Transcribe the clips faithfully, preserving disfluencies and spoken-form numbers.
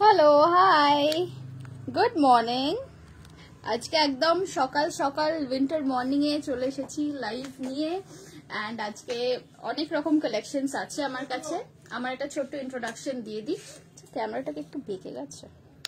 Hello, high, good morning. আজকে একদম সকাল সকাল উইন্টার মর্নিং এ চলে এসেছি লাইভ নিয়ে। অ্যান্ড আজকে অনেক রকম কালেকশনস আছে আমার কাছে। আমার একটা ছোট্ট ইন্ট্রোডাকশন দিয়ে দিই। ক্যামেরাটাকে একটু বেঁকে গেছে।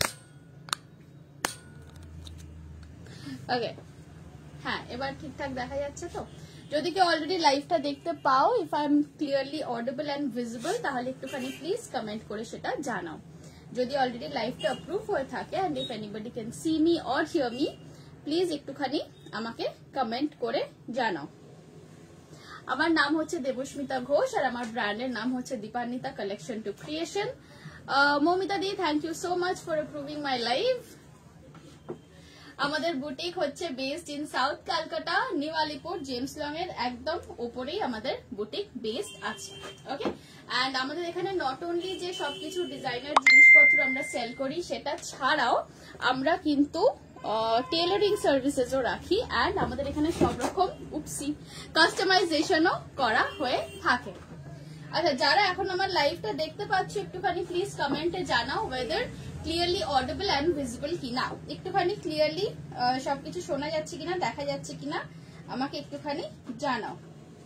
ওকে, হ্যাঁ, এবার ঠিকঠাক দেখা যাচ্ছে তো? যদি কেউ অলরেডি লাইভটা দেখতে পাও, if I am clearly audible and visible, তাহলে একটুখানি প্লিজ কমেন্ট করে সেটা জানাও। যদি অলরেডি লাইভটা অ্যাপ্রুভ হয়ে থাকে and if anybody can see me or hear me, please একটুখানি আমাকে কমেন্ট করে জানাও। আমার নাম হচ্ছে দেবস্মিতা ঘোষ আর আমার ব্র্যান্ডের নাম হচ্ছে Dipanwita collection to creation. Moumita di, thank you so much for approving my live. আমাদের বুটিক হচ্ছে based in South Calcutta, New Alipur, James Long এর একদম উপরেই আমাদের বুটিক বেসড আছে। ওকে, অ্যান্ড আমাদের এখানে নট অনলি যে সবকিছু ডিজাইনার জিনিসপত্র আমরা সেল করি, সেটা ছাড়াও আমরা কিন্তু টেলারিং সার্ভিসেসও রাখি। অ্যান্ড আমাদের এখানে সব রকম উপসি কাস্টমাইজেশনও করা হয়ে থাকে। আচ্ছা, যারা এখন আমার লাইভটা দেখতে পাচ্ছ, একটুখানি প্লিজ কমেন্টে জানাও whether clearly audible and visible কিনা। একটুখানি ক্লিয়ারলি সবকিছু শোনা যাচ্ছে কিনা, দেখা যাচ্ছে কিনা, আমাকে একটুখানি জানাও।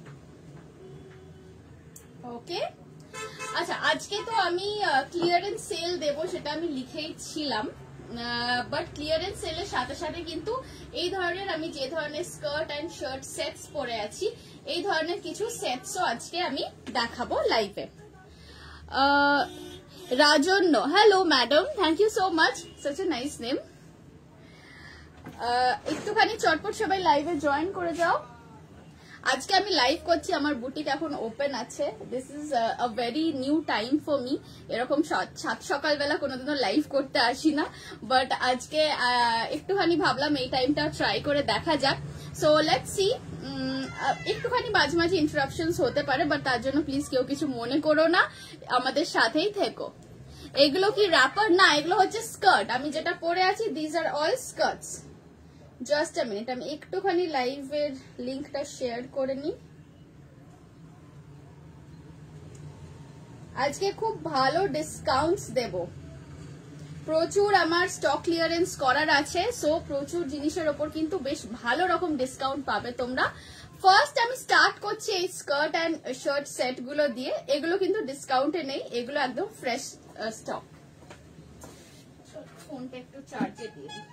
ওকে, আচ্ছা, আজকে তো আমি ক্লিয়ারেন্স সেল দেবো সেটা আমি লিখেই ছিলাম, বাট ক্লিয়ারেন্স সেলের সাথে সাথে কিন্তু এই ধরনের আমি যে ধরনের স্কার্ট অ্যান্ড শার্ট সেটস পরে আছি, এই ধরনের কিছু সেটসও আজকে আমি দেখাবো লাইভে। Rajanya, hello madam, thank you so much, such a nice name. একটুখানি চটপট সবাই লাইভে জয়েন করে যাও। আজকে আমি লাইভ করছি, আমার বুটিক এখন ওপেন আছে। This is a very new time for me. এরকম সাত সকালবেলা কোনোদিনও লাইভ করতে আসি না, বাট আজকে একটুখানি ভাবলাম এই টাইমটা ট্রাই করে দেখা যাক। So let's see. একটুখানি মাঝে মাঝে ইন্টারাপশনস হতে পারে, বাট তার জন্য প্লিজ কেউ কিছু মনে করো না, আমাদের সাথেই থেকো। এগুলো কি র্যাপার? না, এগুলো হচ্ছে স্কার্ট। আমি যেটা পরে আছি, these are all skirts. Just a minute, আমি একটুখানি লাইভের লিঙ্কটা শেয়ার করে নিই। আজকে খুব ভালো ডিসকাউন্টস দেব, প্রচুর আমার স্টক ক্লিয়ারেন্স করার আছে। সো প্রচুর জিনিসের ওপর কিন্তু বেশ ভালো রকম ডিসকাউন্ট পাবে তোমরা। ফার্স্ট আমি স্টার্ট করছি এই স্কার্ট অ্যান্ড শার্ট সেট গুলো দিয়ে। এগুলো কিন্তু ডিসকাউন্টে নেই, এগুলো একদম ফ্রেশ স্টক। ফোনটা একটু চার্জে দিয়ে দিই।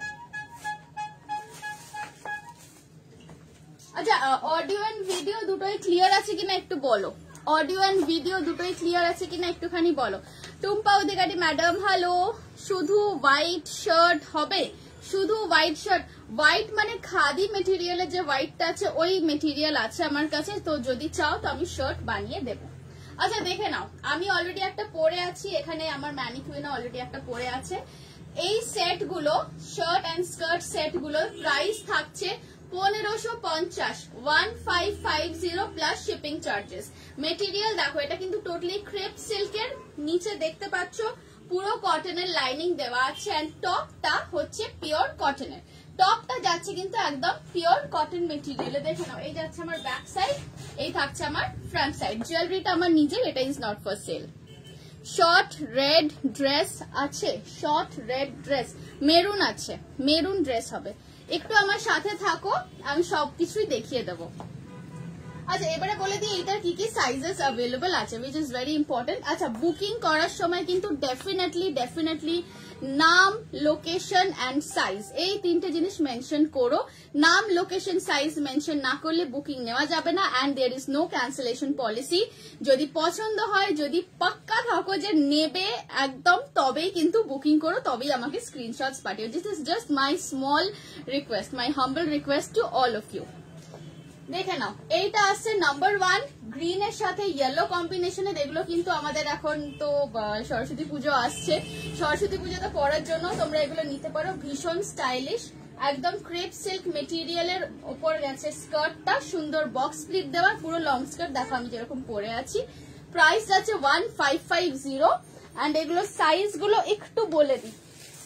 আচ্ছা, অডিও এন্ড ভিডিও দুটোই ক্লিয়ার আছে কিনা একটু বলো। অডিও এন্ড ভিডিও দুটোই ক্লিয়ার আছে কিনা একটুখানি বলো। Tumpa Adhikari madam, hello. শুধু হোয়াইট শার্ট হবে? শুধু হোয়াইট শার্ট? হোয়াইট মানে খাদি মেটেরিয়ালের যে হোয়াইটটা আছে, ওই মেটেরিয়াল আছে আমার কাছে। তো যদি চাও তো আমি শার্ট বানিয়ে দেব। আচ্ছা, দেখে নাও, আমি অলরেডি একটা পরে আছি, এখানে আমার ম্যানিকুইনে অলরেডি একটা পরে আছে। এই সেট গুলো, শার্ট অ্যান্ড স্কার্ট সেট গুলোর প্রাইস থাকছে পনেরোশো পঞ্চাশ, one five five zero plus shipping charges. Material দেখো, এটা কিন্তু টোটালি ক্রেপ সিল্কের, নিচে দেখতে পাচ্ছ পুরো কটনের লাইনিং দেওয়া আছে। অ্যান্ড টপটা হচ্ছে পিওর কটনের। টপটা যাচ্ছে কিন্তু একদম পিওর কটন মেটেরিয়ালে। দেখে নাও, এই যাচ্ছে আমার ব্যাক সাইড, এই থাকছে আমার ফ্রন্ট সাইড। জুয়েলারিটা আমার নিজের, এটা is not for sale. Short red dress আছে, শর্ট রেড ড্রেস, মেরুন আছে, মেরুন ড্রেস হবে। একটু আমার সাথে থাকো, আমি সবকিছুই দেখিয়ে দেবো। আচ্ছা, এবারে বলে দিই এটার কি কি সাইজেস অ্যাভেলেবল আছে, উইচ ইজ ভেরি ইম্পর্টেন্ট। আচ্ছা, বুকিং করার সময় কিন্তু ডেফিনেটলি ডেফিনেটলি নাম, লোকেশন অ্যান্ড সাইজ, এই তিনটে জিনিস মেনশন করো। নাম, লোকেশন, সাইজ মেনশন না করলে বুকিং নেওয়া যাবে না। And there is no cancellation policy. যদি পছন্দ হয়, যদি পাক্কা থাকো যে নেবে একদম, তবেই কিন্তু বুকিং করো, তবেই আমাকে স্ক্রিনশটস পাঠিও। This is just my small request, my humble request to all of you. দেখে নাও, এইটা আসছে নাম্বার ওয়ান, গ্রিন এর সাথে ইয়েলো কম্বিনেশনের। এগুলো কিন্তু আমাদের এখন তো সরস্বতী পুজো আসছে, সরস্বতী পুজোতে পরার জন্য তোমরা এগুলো নিতে পারো। ভীষণ স্টাইলিশ, একদম ক্রেপ সিল্ক মেটেরিয়ালের ওপর গেছে স্কার্টটা, সুন্দর বক্স স্প্লিট দেওয়া, পুরো লং স্কার্ট। দেখো আমি যেরকম পরে আছি। প্রাইস যাচ্ছে one five five zero. And এগুলো সাইজ গুলো একটু বলে দিই,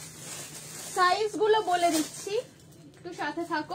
সাইজ গুলো বলে দিচ্ছি, একটু সাথে থাকো।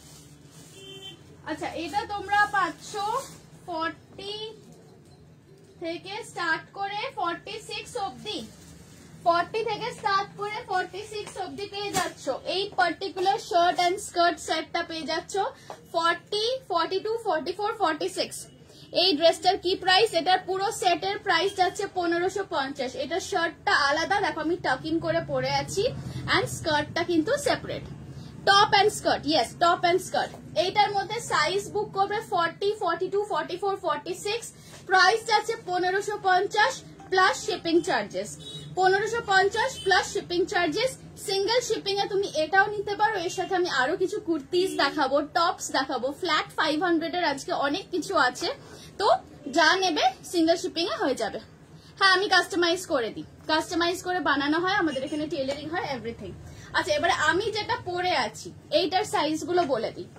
আচ্ছা, এটা তোমরা পাচ্ছ ফর্টি থেকে স্টার্ট করে ফর্টি সিক্স অবধি, ফর্টি থেকে স্টার্ট করে ফর্টি সিক্স অবধি পেয়ে যাচ্ছ। এই পার্টিকুলার শার্ট এন্ড স্কার্ট সেটটা পেয়ে যাচ্ছ forty, forty two, forty four, forty six. এই ড্রেসটার কি প্রাইস? এটার পুরো সেটের প্রাইস যাচ্ছে পনেরোশো পঞ্চাশ। এটা শার্টটা আলাদা, দেখো আমি টাক ইন করে পরে আছি, এন্ড স্কার্টটা কিন্তু separate. Top and skirt, yes top and skirt. এইটার মধ্যে সাইজ বুক করবে forty, forty two, forty four, forty six. Price যাচ্ছে পনেরোশো পঞ্চাশ প্লাস শিপিং চার্জেস, পনেরোশো পঞ্চাশ plus shipping charges. Single shipping এ তুমি এটাও নিতে পারো। এর সাথে আমি আরো কিছু কুর্তিস দেখাবো, টপস দেখাবো, ফ্ল্যাট ফাইভ হান্ড্রেড এর আজকে অনেক কিছু আছে। তো যা নেবে সিঙ্গেল শিপিং এ হয়ে যাবে। হ্যাঁ আমি কাস্টমাইজ করে দিই, কাস্টমাইজ করে বানানো হয়, আমাদের এখানে টেলারিং হয়, এভরিথিং। আচ্ছা এবারে আমি যেটা পরে আছি এইটার সাইজ গুলো বলে দিই।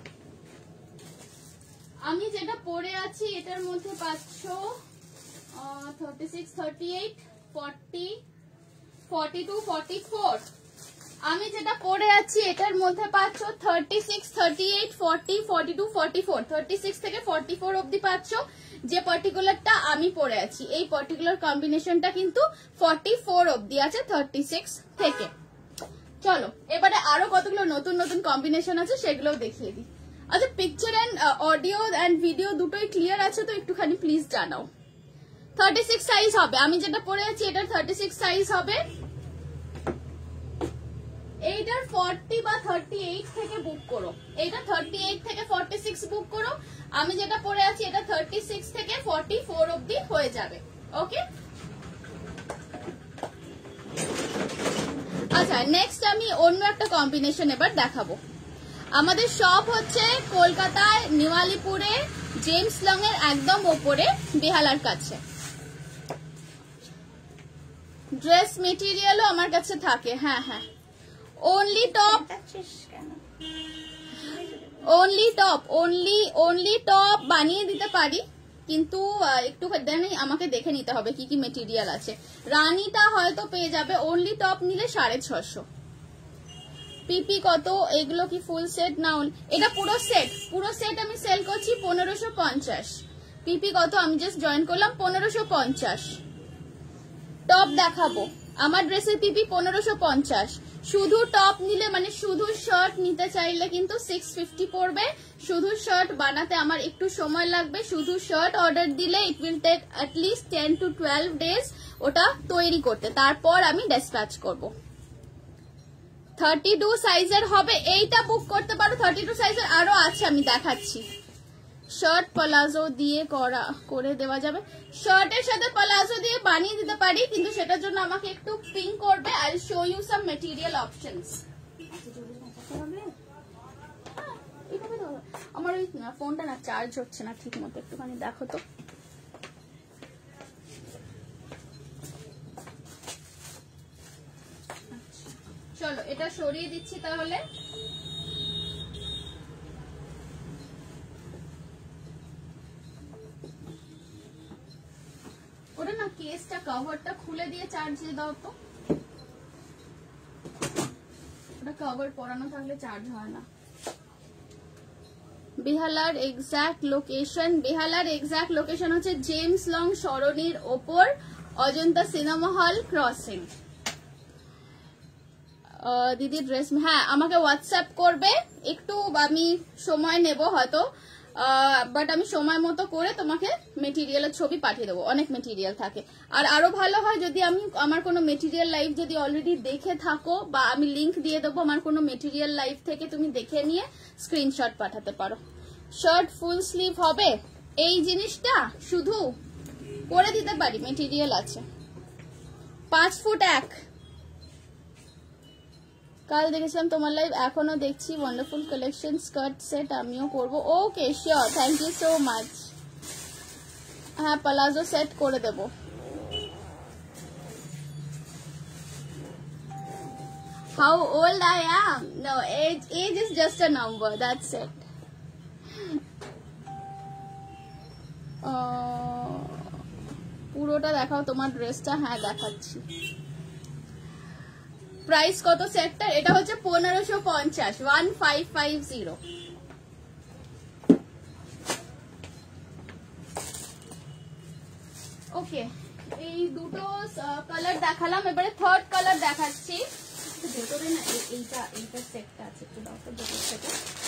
আমি যেটা পরে আছি এটার মধ্যে পাচ্ছ thirty six, thirty eight, forty, forty two, forty four. আমি যেটা পরে আছি এটার মধ্যে পাচ্ছ thirty six, thirty eight, forty, forty two, forty four. Thirty six থেকে ফর্টি ফোর অব্দি পাচ্ছ। যে পার্টিকুলারটা আমি পরে আছি এই পার্টিকুলার কম্বিনেশনটা কিন্তু ফর্টি ফোর অব্দি আছে থার্টি সিক্স থেকে। চলো এবারে আরো কতগুলো নতুন নতুন কম্বিনেশন আছে সেগুলোও দেখিয়ে দিই। আচ্ছা picture and audio and video দুটোই ক্লিয়ার আছে তো একটুখানি প্লিজ জানাও। থার্টি সিক্স সাইজ হবে, আমি যেটা পরে আছি এটার থার্টি সিক্স সাইজ হবে। এইটার ফর্টি বা থার্টি এইট থেকে বুক করো, এইটা থার্টি এইট থেকে ফর্টি সিক্স বুক করো। আমি যেটা পরে আছি এটা থার্টি সিক্স থেকে ফর্টি ফোর অব্দি হয়ে যাবে। ওকে আচ্ছা নেক্সট আমি অন্য একটা কম্বিনেশন এবার দেখাবো। আমাদের শপ হচ্ছে কলকাতায় নিউ আলিপুরে জেমস লং এর একদম ওপরে বেহালার কাছে। ড্রেস মেটেরিয়ালও আমার কাছে থাকে। হ্যাঁ হ্যাঁ only top, only top, only only top বানিয়ে দিতে পারি, কিন্তু একটু আমাকে দেখে নিতে হবে কি কি মেটেরিয়াল আছে। রানীটা হয়তো পেয়ে যাবে, only top নিলে সাড়ে ছশো। পিপি কত? এগুলো কি ফুল সেট না? এটা পুরো সেট, পুরো সেট আমি সেল করছি পনেরোশো পঞ্চাশ। পিপি কত? আমি জাস্ট জয়েন করলাম পনেরোশো পঞ্চাশ। টপ দেখাবো, আমার ড্রেসের পিপি পনেরোশো পঞ্চাশ। শুধু টপ নিলে মানে শুধু শার্ট নিতে চাইলে কিন্তু সিক্স ফিফটি পড়বে। শুধু শার্ট বানাতে আমার একটু সময় লাগবে। শুধু শার্ট অর্ডার দিলে it will take at least ten to twelve days ওটা তৈরি করতে, তারপর আমি ডেসপ্যাচ করব। থার্টি টু সাইজের হবে, এইটা বুক করতে পারো। থার্টি টু সাইজের আরো আছে আমি দেখাচ্ছি। শার্ট প্লাজো দিয়ে করা করে দেওয়া যাবে, শার্টের সাথে প্লাজো দিয়ে বানিয়ে দিতে পারি, কিন্তু সেটার জন্য আমাকে একটু পিং করবে। I will show you some material options. আমার ওই ফোনটা না চার্জ হচ্ছে না ঠিক মতো, একটুখানি দেখো তো। চলো এটা সরিয়ে দিচ্ছি তাহলে। ওটা না কেসটা কভারটা খুলে দিয়ে চার্জ দাও তো, ওটা কভার পরানো থাকলে চার্জ হয় না। বেহালার এক্সাক্ট লোকেশন, বেহালার এক্সাক্ট লোকেশন হচ্ছে জেমস লং সরণির ওপর অজন্তা সিনেমা হল ক্রসিং। দিদি ড্রেস, হ্যাঁ আমাকে হোয়াটসঅ্যাপ করবে, একটু আমি সময় নেব হয়তো, বাট আমি সময় মতো করে তোমাকে মেটেরিয়ালের ছবি পাঠিয়ে দেবো। অনেক মেটেরিয়াল থাকে। আর আরো ভালো হয় যদি আমি আমার কোনো মেটেরিয়াল লাইভ যদি অলরেডি দেখে থাকো, বা আমি লিংক দিয়ে দেবো আমার কোনো মেটেরিয়াল লাইভ থেকে, তুমি দেখে নিয়ে স্ক্রিনশট পাঠাতে পারো। শার্ট ফুল স্লিভ হবে, এই জিনিসটা শুধু করে দিতে পারি, মেটেরিয়াল আছে। পাঁচ ফুট এক, কাল দেখেছিলাম তোমার লাইভ, এখনো দেখছি। ওয়ান্ডারফুল কালেকশন, স্কার্ট সেট আমিও করবো। Okay sure, thank you so much. হ্যাঁ প্লাজো সেট করে দেব। How old I am? No, age age is just a number, that's it. পুরোটা দেখাও তোমার ড্রেসটা। হ্যাঁ দেখাচ্ছি। প্রাইস কত সেটটা? এটা হচ্ছে পনেরোশো পঞ্চাশ, one five five zero. Okay okay, এই দুটো কালার দেখালাম, এবারে থার্ড কালার দেখাচ্ছি। ভেতরে না এইটা এইটা সেটটা আছে, একটু দাও তো ভেতর থেকে,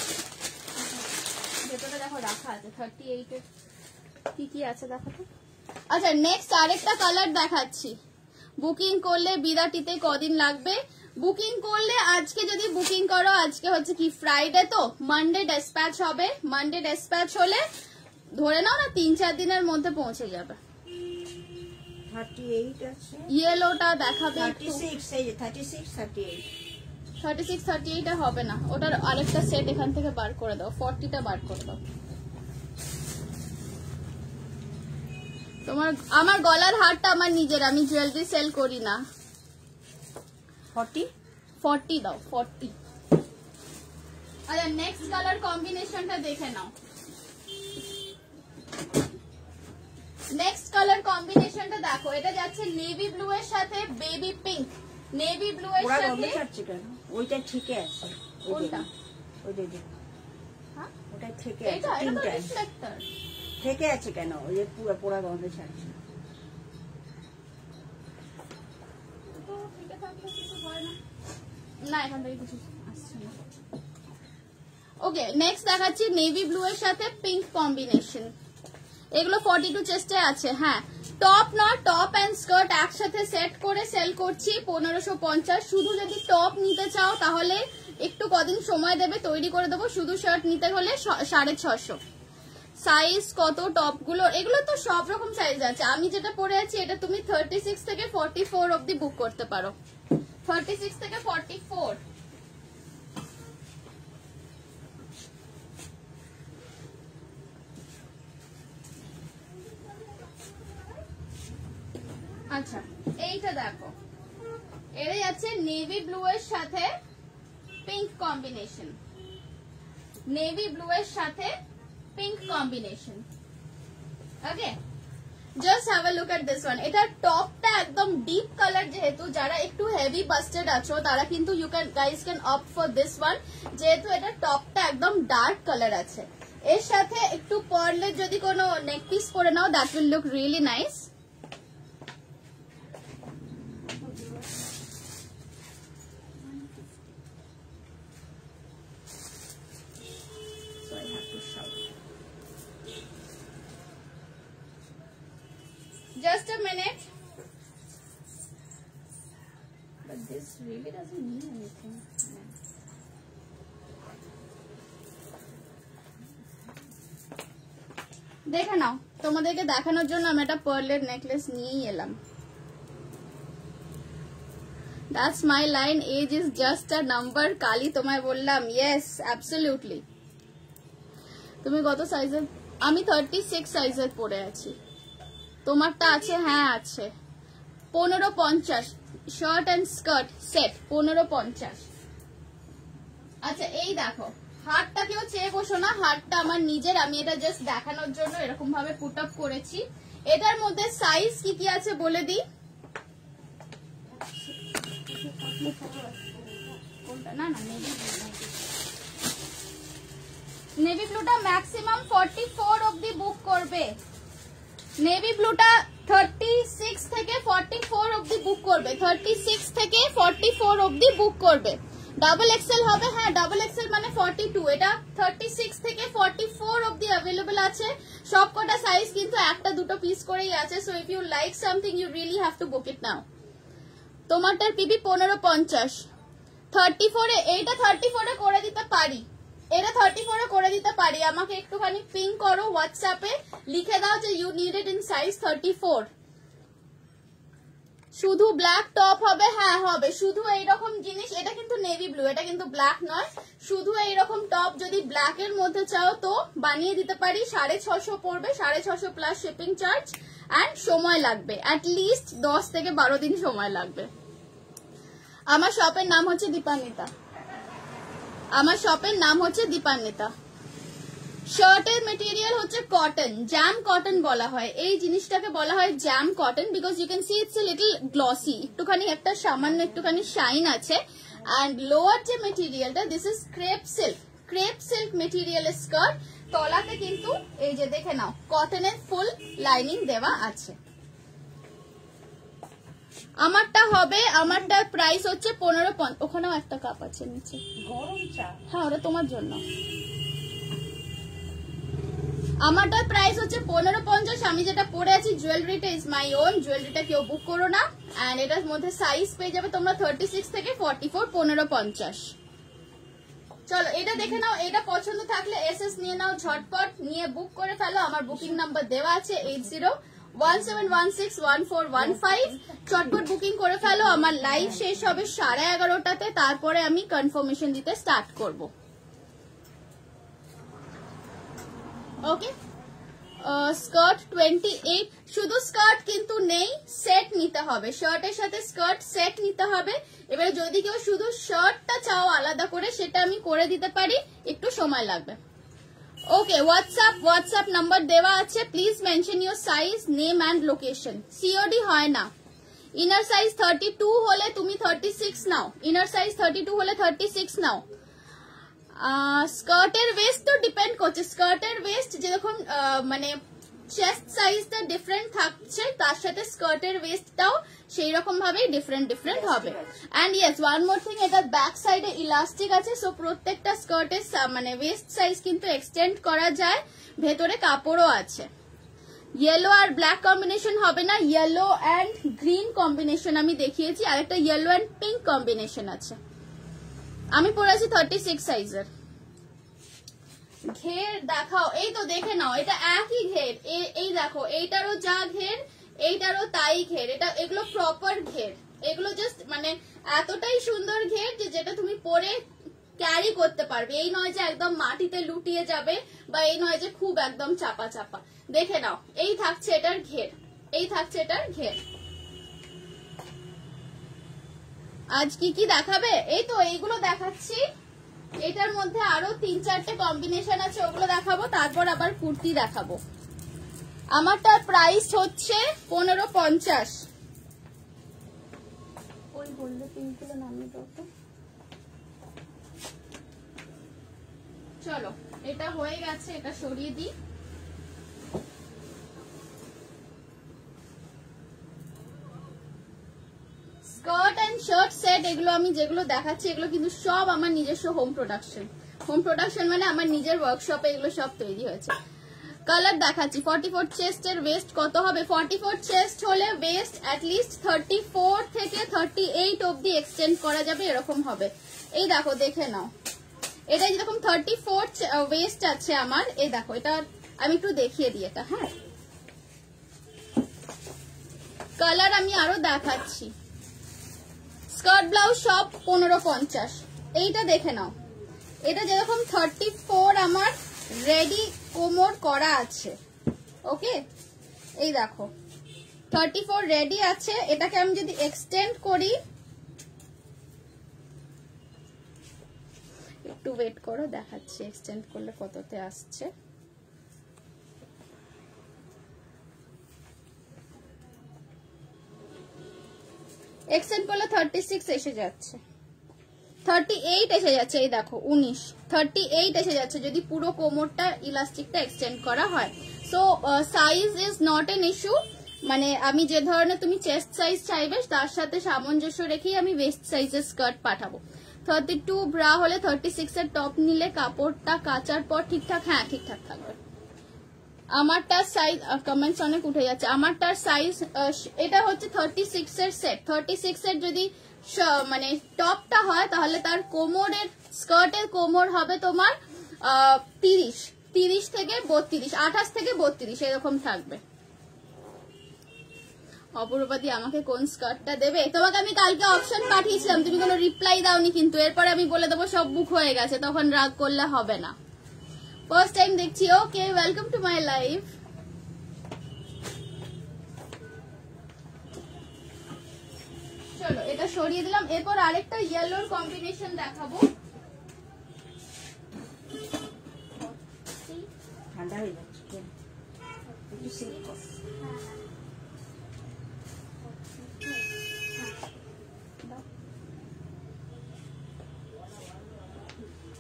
ভেতরে দেখো রাখা আছে থার্টি এইট এর কি কি আছে দেখো তো। আচ্ছা নেক্সট আরেকটা কালার দেখাচ্ছি। বুকিং করলে বিরাটিতে কদিন লাগবে? বুকিং করলে আজকে যদি বুকিং করো, আজকে হচ্ছে কি ফ্রাইডে, তো মানডে ডেসপ্যাচ হবে। মানডে ডেসপ্যাচ হলে ধরে নাও না তিন চার দিনের মধ্যে পৌঁছে যাবে। থার্টি এইট আছে, ইয়েলোটা দেখাবে থার্টি সিক্স, এই যে thirty six thirty eight, thirty six thirty eight হবে না, ওটার আরেকটা সেট এখান থেকে বার করে দাও, ফর্টিটা বার করে দাও। তোমার আমার গলার হারটা আমার নিজের, আমি জুয়েলারি সেল করি না। ফর্টি ফর্টি দাও, ফর্টি। আচ্ছা নেক্সট কালার কম্বিনেশনটা দেখে নাও। নেক্সট কালার কম্বিনেশনটা দেখো, এটা যাচ্ছে নেভি ব্লু এর সাথে বেবি পিঙ্ক। নেভি ব্লু এর সাথে ওইটা ঠিকই আছে, কোনটা? ওইটা হ্যাঁ ওটা থেকে এটা আছে, এটা তো তিনটা রিফ্লেক্টর থেকে আছে কেন? ওই যে পুরো পোড়া গন্ধ ছাড়ছে। তো ঠিক থাকলে কিছু হয় না, না এখান থেকে কিছু আসছে না। ওকে নেক্সট দেখাচ্ছি নেভি ব্লু এর সাথে পিঙ্ক কম্বিনেশন। এগুলো ফর্টি টু চেস্টে আছে। হ্যাঁ টপ না, টপ অ্যান্ড স্কার্ট একসাথে সেট করে সেল করছি পনেরোশো পঞ্চাশ। শুধু যদি টপ নিতে চাও তাহলে একটু কদিন সময় দেবে, তৈরি করে দেবো। শুধু শার্ট নিতে হলে সাড়ে ছশো। সাইজ কত টপ গুলো? এগুলো তো সব রকম সাইজ আছে। আমি যেটা পরে আছি এটা তুমি থার্টি সিক্স থেকে ফর্টি ফোর অব্দি বুক করতে পারো। থার্টি সিক্স থেকে ফর্টি ফোর। আচ্ছা এইটা দেখো, এটা যাচ্ছে নেভি ব্লু এর সাথে পিঙ্ক কম্বিনেশন। নেভি ব্লু এর সাথে pink combination. Okay just have a look at this one. এটা টপটা একদম ডিপ কালার, যেহেতু যারা একটু হেভি বাস্টেড আছো তারা কিন্তু you can guys can opt for this one, যেহেতু এটা টপটা একদম ডার্ক কালার আছে। এর সাথে একটু পার্লের যদি কোনো নেক পিস পরে নাও, that will look really nice. Just a minute. But this really doesn't mean anything. দেখে নাও, তোমাদেরকে দেখানোর জন্য আমি একটা পার্লের নেকলেস নিয়েই এলাম। That's my line. Age is just a number. কালি তোমায় বললাম। Yes, absolutely. তুমি কত সাইজের? আমি থার্টি সিক্স সাইজের পরে আছি। তোমারটা আছে? হ্যাঁ আছে। পনেরো পঞ্চাশ শার্ট অ্যান্ড স্কার্ট সেট, পনেরো পঞ্চাশ। আচ্ছা এই দেখো, হাতটা কেউ চেয়ে বসো না, হাতটা আমার নিজের। আমি এটা জাস্ট দেখানোর জন্য এরকম ভাবে পুট আপ করেছি। এটার মধ্যে সাইজ কি কি আছে বলে দিই। না না নেভি ব্লুটা ম্যাক্সিমাম ফর্টি ফোর অব্দি বুক করবে। নেভি ব্লুটা থার্টি সিক্স থেকে ফর্টি ফোর অব্দি বুক করবে। থার্টি সিক্স থেকে ফর্টি ফোর অব্দি বুক করবে। ডাবল এক্সেল হবে। হ্যাঁ ডাবল এক্সেল মানে ফর্টি টু। এটা থার্টি সিক্স থেকে ফর্টি ফোর অব্দি অ্যাভেলেবল আছে। সব কটা সাইজ কিন্তু একটা দুটো পিস করেই আছে। So if you like something you really have to book it now. তোমারটার পিবি পনেরো পঞ্চাশ। থার্টি ফোরে এইটা থার্টি ফোরে করে দিতে পারি, এটা থার্টি ফোরে করে দিতে পারি। আমাকে একটুখানি পিং করো হোয়াটসঅ্যাপে, লিখে দাও যে you need it in size thirty four. শুধু ব্ল্যাক টপ হবে? হ্যাঁ হবে। শুধু এইরকম জিনিস, এটা কিন্তু নেভি ব্লু, এটা কিন্তু ব্ল্যাক নয়। শুধু এইরকম টপ যদি ব্ল্যাক এর মধ্যে চাও তো বানিয়ে দিতে পারি। সাড়ে ছশো পড়বে, সাড়ে ছশো প্লাস শিপিং চার্জ, অ্যান্ড সময় লাগবে অ্যাটলিস্ট দশ থেকে বারো দিন সময় লাগবে। আমার শপের নাম হচ্ছে দীপান্বিতা। আমার শপের নাম হচ্ছে দীপান্বিতা। শার্টের মেটেরিয়াল হচ্ছে কটন, জ্যাম কটন বলা হয়। এই জিনিসটাকে বলা হয় jam cotton because you can see it's a little glossy, একটুখানি একটা সামান্য একটুখানি শাইন আছে। অ্যান্ড লোয়ার যে মেটেরিয়ালটা, this is crepe silk. Crepe silk মেটেরিয়ালের স্কার্ট, তলাতে কিন্তু এই যে দেখে নাও কটনের ফুল লাইনিং দেওয়া আছে। আমারটা হবে, আমারটার প্রাইস হচ্ছে পনেরো। ওখানেও একটা কাপ আছে নিচে, গরম চা। হ্যাঁ ওটা তোমার জন্য। আমারটার প্রাইস হচ্ছে পনেরো পঞ্চাশ। আমি যেটা পরে আছি জুয়েলারিটা ইজ মাই ওন, জুয়েলারিটা কেউ বুক করো না। অ্যান্ড এটার মধ্যে সাইজ পেয়ে যাবে তোমরা থার্টি সিক্স থেকে ফর্টি ফোর, পনেরো পঞ্চাশ। চলো এটা দেখে নাও, এটা পছন্দ থাকলে এস এস নিয়ে নাও, ঝটপট নিয়ে বুক করে ফেলো। আমার বুকিং নাম্বার দেওয়া আছে eight zero one seven one six one four one five. চটপট বুকিং করে ফেলো। আমার লাইভ শেষ হবে সাড়ে এগারোটাতে, তারপরে আমি কনফার্মেশন দিতে স্টার্ট করব। Okay, skirt twenty eight. শুধু স্কার্ট কিন্তু নেই, সেট নিতে হবে, শার্টের সাথে স্কার্ট সেট নিতে হবে। এবারে যদি কেউ শুধু শার্টটা চাও আলাদা করে, সেটা আমি করে দিতে পারি, একটু সময় লাগবে। ওকে, হোয়াটসঅ্যাপ হোয়াটসঅ্যাপ নাম্বার দেওয়া আছে। Please mention your size, name and location. COD হয় না। ইনার সাইজ থার্টি টু হলে তুমি থার্টি সিক্স নাও, ইনার সাইজ থার্টি টু হলে থার্টি সিক্স নাও। স্কার্টের ওয়েস্ট তো ডিপেন্ড করছে, স্কার্টের ওয়েস্ট যেরকম মানে চেস্ট সাইজটা ডিফারেন্ট থাকছে, তার সাথে স্কার্টের ওয়েস্টটাও সেই রকম ভাবেই ডিফারেন্ট ডিফারেন্ট হবে। And yes, one more thing, এটার ব্যাক সাইডে ইলাস্টিক আছে, সো প্রত্যেকটা স্কার্টের মানে ওয়েস্ট সাইজ কিন্তু এক্সটেন্ড করা যায়, ভেতরে কাপড়ও আছে। ইয়েলো আর ব্ল্যাক কম্বিনেশন হবে না, ইয়েলো অ্যান্ড গ্রিন কম্বিনেশন আমি দেখিয়েছি, আর একটা ইয়েলো অ্যান্ড পিঙ্ক কম্বিনেশন আছে। আমি পরেছি থার্টি সিক্স সাইজের। ঘের দেখাও, এই তো দেখে নাও, এটা একই ঘের। এই দেখো, এইটারও যা ঘের, এইটারও তাই ঘের। এটা এগুলো প্রপার ঘের, এগুলো জাস্ট মানে এতটাই সুন্দর ঘের যে যেটা তুমি পরে ক্যারি করতে পারবে। এই নয় যে একদম মাটিতে লুটিয়ে যাবে, বা এই নয় যে খুব একদম চাপা চাপা। দেখে নাও, এই থাকছে এটার ঘের, এই থাকছে এটার ঘের। আজ কি কি দেখাবে? এই তো এইগুলো দেখাচ্ছি। এটার মধ্যে আরো তিন চারটে কম্বিনেশন আছে, ওগুলো দেখাবো, তারপর আবার কুর্তি দেখাবো। আমারটার প্রাইস হচ্ছে পনেরো পঞ্চাশ। ওই বললে পিঙ্কগুলো নামিয়ে দাও তো। চলো, এটা হয়ে গেছে, এটা সরিয়ে দিই। স্কার্ট এন্ড শার্ট সেট, এগুলো আমি যেগুলো দেখাচ্ছি এগুলো কিন্তু সব আমার নিজস্ব হোম প্রোডাকশন। হোম প্রোডাকশন মানে আমার নিজের ওয়ার্কশপে এগুলো সব তৈরি হয়েছে। কালার দেখাচ্ছি। ফর্টি ফোর চেস্টের ওয়েস্ট কত হবে? ফর্টি ফোর চেস্ট হলে ওয়েস্ট অ্যাটলিস্ট থার্টি ফোর থেকে থার্টি এইট অব্দি এক্সটেন্ড করা যাবে, এরকম হবে। এই দেখো, দেখে নাও, এটা যেরকম থার্টি ফোর ওয়েস্ট আছে আমার। এই দেখো, এটা আমি একটু দেখিয়ে দিই এটা। হ্যাঁ, কালার আমি আরো দেখাচ্ছি। স্কার্ট ব্লাউজ সব পনেরো পঞ্চাশ। এইটা দেখে নাও, এটা যেরকম থার্টি ফোর আমার রেডি কোমর করা আছে। ওকে, এই দেখো থার্টি ফোর রেডি আছে। এটাকে আমি যদি এক্সটেন্ড করি, একটু ওয়েট করো, দেখাচ্ছি এক্সটেন্ড করলে কততে আসছে। এক্সটেন্ড করলে থার্টি সিক্স এসে যাচ্ছে, থার্টি এইট এসে যাচ্ছে। এই দেখো উনিশ, থার্টি এইট এসে যাচ্ছে যদি পুরো কোমরটা ইলাস্টিকটা এক্সটেন্ড করা হয়। So size is not an issue. মানে আমি যে ধরনের তুমি চেস্ট সাইজ চাইবে তার সাথে সামঞ্জস্য রেখেই আমি ওয়েস্ট সাইজের স্কার্ট পাঠাবো। থার্টি টু ব্রা হলে থার্টি সিক্স এর টপ নিলে কাপড়টা কাচার পর ঠিকঠাক, হ্যাঁ ঠিকঠাক থাকবে। আমারটার সাইজ, কমেন্টস অনেক উঠে যাচ্ছে। আমারটার সাইজ, এটা হচ্ছে থার্টি সিক্স এর সেট। থার্টি সিক্স এর যদি মানে টপটা হয় তাহলে তার কোমরের, স্কার্টের কোমর হবে তোমার তিরিশ, তিরিশ থেকে বত্রিশ, আঠাশ থেকে বত্রিশ এরকম থাকবে। অপরূপাদি আমাকে কোন স্কার্টটা দেবে? তোমাকে আমি কালকে অপশন পাঠিয়েছিলাম, তুমি কোনো রিপ্লাই দাওনি, কিন্তু এরপরে আমি বলে দেবো সব বুক হয়ে গেছে, তখন রাগ করলে হবে না। ফার্স্ট টাইম দেখছি, okay, welcome to my life. চলো এটা সরিয়ে দিলাম। এরপর আরেকটা ইয়েলোর কম্বিনেশন দেখাবো। ঠান্ডা হয়ে যাচ্ছে,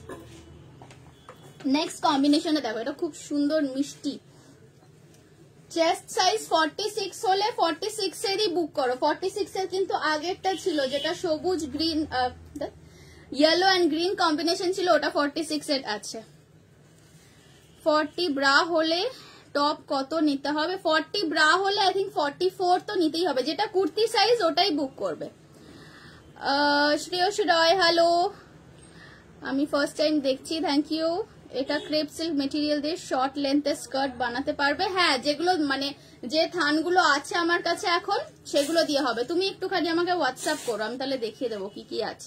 নেক্সট কম্বিনেশনে দেখো, এটা খুব সুন্দর মিষ্টি চেস্ট সাইজ ফর্টি সিক্স হলে ফর্টি সিক্স এরই বুক করো। ফর্টি সিক্স এর কিন্তু আগেরটা ছিল যেটা সবুজ green yellow and green combination ছিল, ওটা ফর্টি সিক্স এর আছে। ফর্টি ব্রা হলে টপ কত নিতে হবে? ফর্টি ব্রা হলে আই থিঙ্ক ফর্টি ফোর তো নিতেই হবে, যেটা কুর্তি সাইজ ওটাই বুক করবে। শ্রেয়স রয় হ্যালো, আমি ফার্স্ট টাইম দেখছি, থ্যাংক ইউ। এটা ক্রেপ সিল্ক মেটেরিয়াল দিয়ে শর্ট লেন্থের স্কার্ট বানাতে পারবে? হ্যাঁ, যেগুলো মানে যে থানগুলো আছে আমার কাছে এখন সেগুলো দিয়ে হবে। তুমি একটুখানি আমাকে হোয়াটসঅ্যাপ করো, আমি তাহলে দেখিয়ে দেবো কি কি আছে।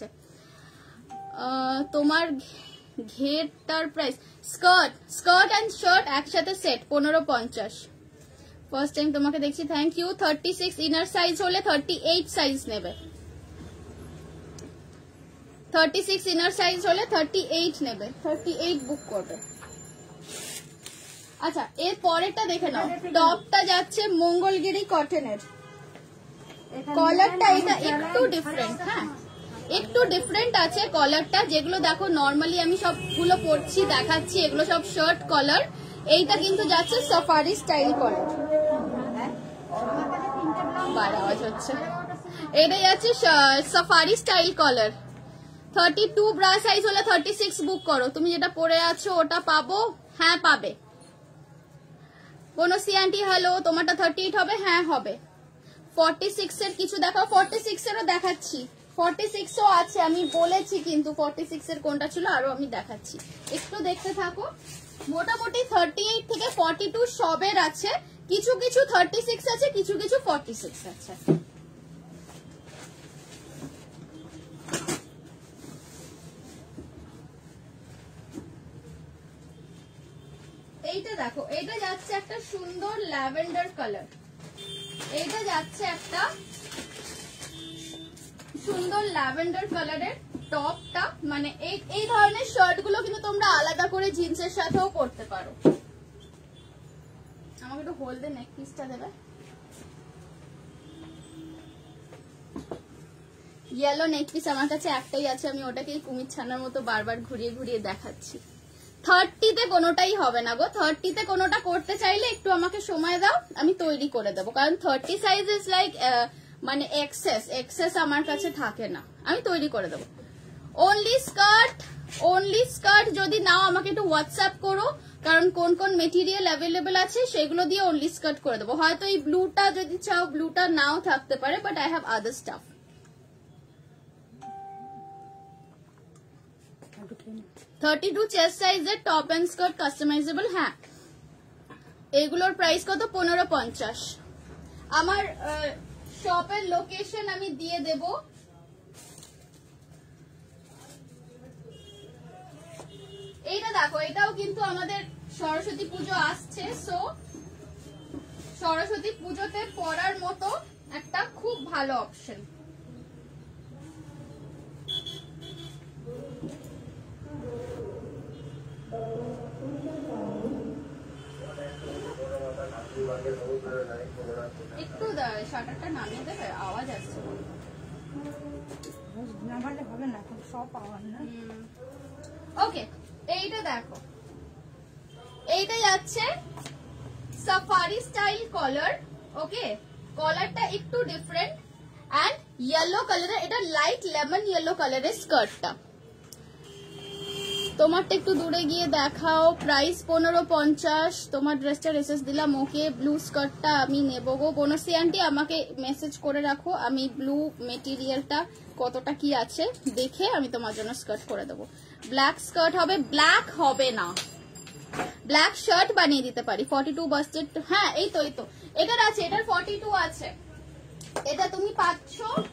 তোমার ঘেরটার price skirt skirt and shirt একসাথে সেট পনেরো পঞ্চাশ। ফার্স্ট টাইম তোমাকে দেখছি, thank you. Thirty six inner size হলে থার্টি এইট সাইজ নেবে। থার্টি সিক্স ইনার সাইজ হলে থার্টি এইট নেবে, থার্টি এইট বুক করবে। আচ্ছা, এর পরেরটা দেখে নাও। টপটা যাচ্ছে মঙ্গলগিরি কটনের, কলারটা এটা একটু ডিফারেন্ট, হ্যাঁ একটু ডিফারেন্ট আছে কলারটা। যেগুলো দেখো নর্মালি আমি সবগুলো পরছি দেখাচ্ছি, এগুলো সব শার্ট কলার। এইটা কিন্তু যাচ্ছে সাফারি স্টাইল কলার। বার আওয়াজ হচ্ছে। এটা যাচ্ছে safari style collar. Thirty two bra size হলে থার্টি সিক্স বুক করো। তুমি যেটা পরে আছো ওটা পাবো? হ্যাঁ পাবে। বনসি আন্টি হ্যালো, তোমারটা থার্টি এইট হবে? হ্যাঁ হবে। ফর্টি সিক্স এর কিছু দেখাও। ফর্টি সিক্স এরও দেখাচ্ছি, ফর্টি সিক্সও আছে, আমি বলেছি কিন্তু ফর্টি সিক্স এর কোনটা ছিল আরো আমি দেখাচ্ছি, একটু দেখতে থাকো। মোটামুটি থার্টি এইট থেকে ফর্টি টু সবের আছে, কিছু কিছু থার্টি সিক্স আছে, কিছু কিছু ফর্টি সিক্স আছে। এইটা দেখো, এটা যাচ্ছে একটা সুন্দর ল্যাভেন্ডার কালার, এইটা যাচ্ছে একটা সুন্দর ল্যাভেন্ডার কালারের টপটা। মানে এই এই ধরনের শার্ট গুলো কিন্তু তোমরা আলাদা করে জিন্সের সাথেও পরতে পারো। আমাকে একটু হোল দে, নেক পিসটা দেবে। ইয়েলো নেক পিস আমার কাছে একটাই আছে, আমি ওটাকেই কুমির ছানার মতো বারবার ঘুরিয়ে ঘুরিয়ে দেখাচ্ছি। থার্টিতে কোনোটাই হবে না গো, থার্টিতে কোনোটা করতে চাইলে একটু আমাকে সময় দাও, আমি তৈরি করে দেবো। কারণ থার্টি সাইজ ইজ লাইক মানে এক্সেস এক্সেস আমার কাছে থাকে না, আমি তৈরি করে দেবো। অনলি স্কার্ট অনলি স্কার্ট যদি নাও আমাকে একটু হোয়াটসঅ্যাপ করো, কারণ কোন কোন মেটেরিয়াল অ্যাভেলেবেল আছে সেগুলো দিয়ে অনলি স্কার্ট করে দেবো। হয়তো এই ব্লুটা যদি চাও ব্লুটা নাও থাকতে পারে, but I have other stuff. Thirty two chest সাইজের টপ অ্যান্ড স্কার্ট কাস্টমাইজেবল। হ্যাঁ, এগুলোর প্রাইস কত? পনেরো পঞ্চাশ। আমার শপের লোকেশন আমি দিয়ে দেব। এইটা দেখো, এটাও কিন্তু আমাদের সরস্বতী পুজো আসছে, সো সরস্বতী পুজোতে পরার মতো একটা খুব ভালো অপশন। একটু শাটারটা নামিয়ে দেবে, আওয়াজ আসছে। নামালে হবে না, সব আওয়াজ না। ওকে, এইটা দেখো, এইটা যাচ্ছে সাফারি স্টাইল কলার। ওকে, কলারটা একটু ডিফারেন্ট অ্যান্ড ইয়েলো কালারের, এটা লাইট লেমন ইয়েলো কালারের স্কার্টটা। তোমারটা একটু দূরে গিয়ে দেখাও। প্রাইস পনেরো পঞ্চাশ। তোমার ড্রেসটা রেসেস দিলাম। ওকে, ব্লু স্কার্টটা আমি নেবো গো। বনসি আন্টি আমাকে মেসেজ করে রাখো, আমি ব্লু মেটেরিয়ালটা কতটা কি আছে দেখে আমি তোমার জন্য স্কার্ট করে দেবো। ব্ল্যাক স্কার্ট হবে? ব্ল্যাক হবে না, ব্ল্যাক শার্ট বানিয়ে দিতে পারি। ফর্টি টু বাস্টেড, হ্যাঁ এই তো এই তো এটার আছে, এটার ফর্টি টু আছে। এটা তুমি পাচ্ছ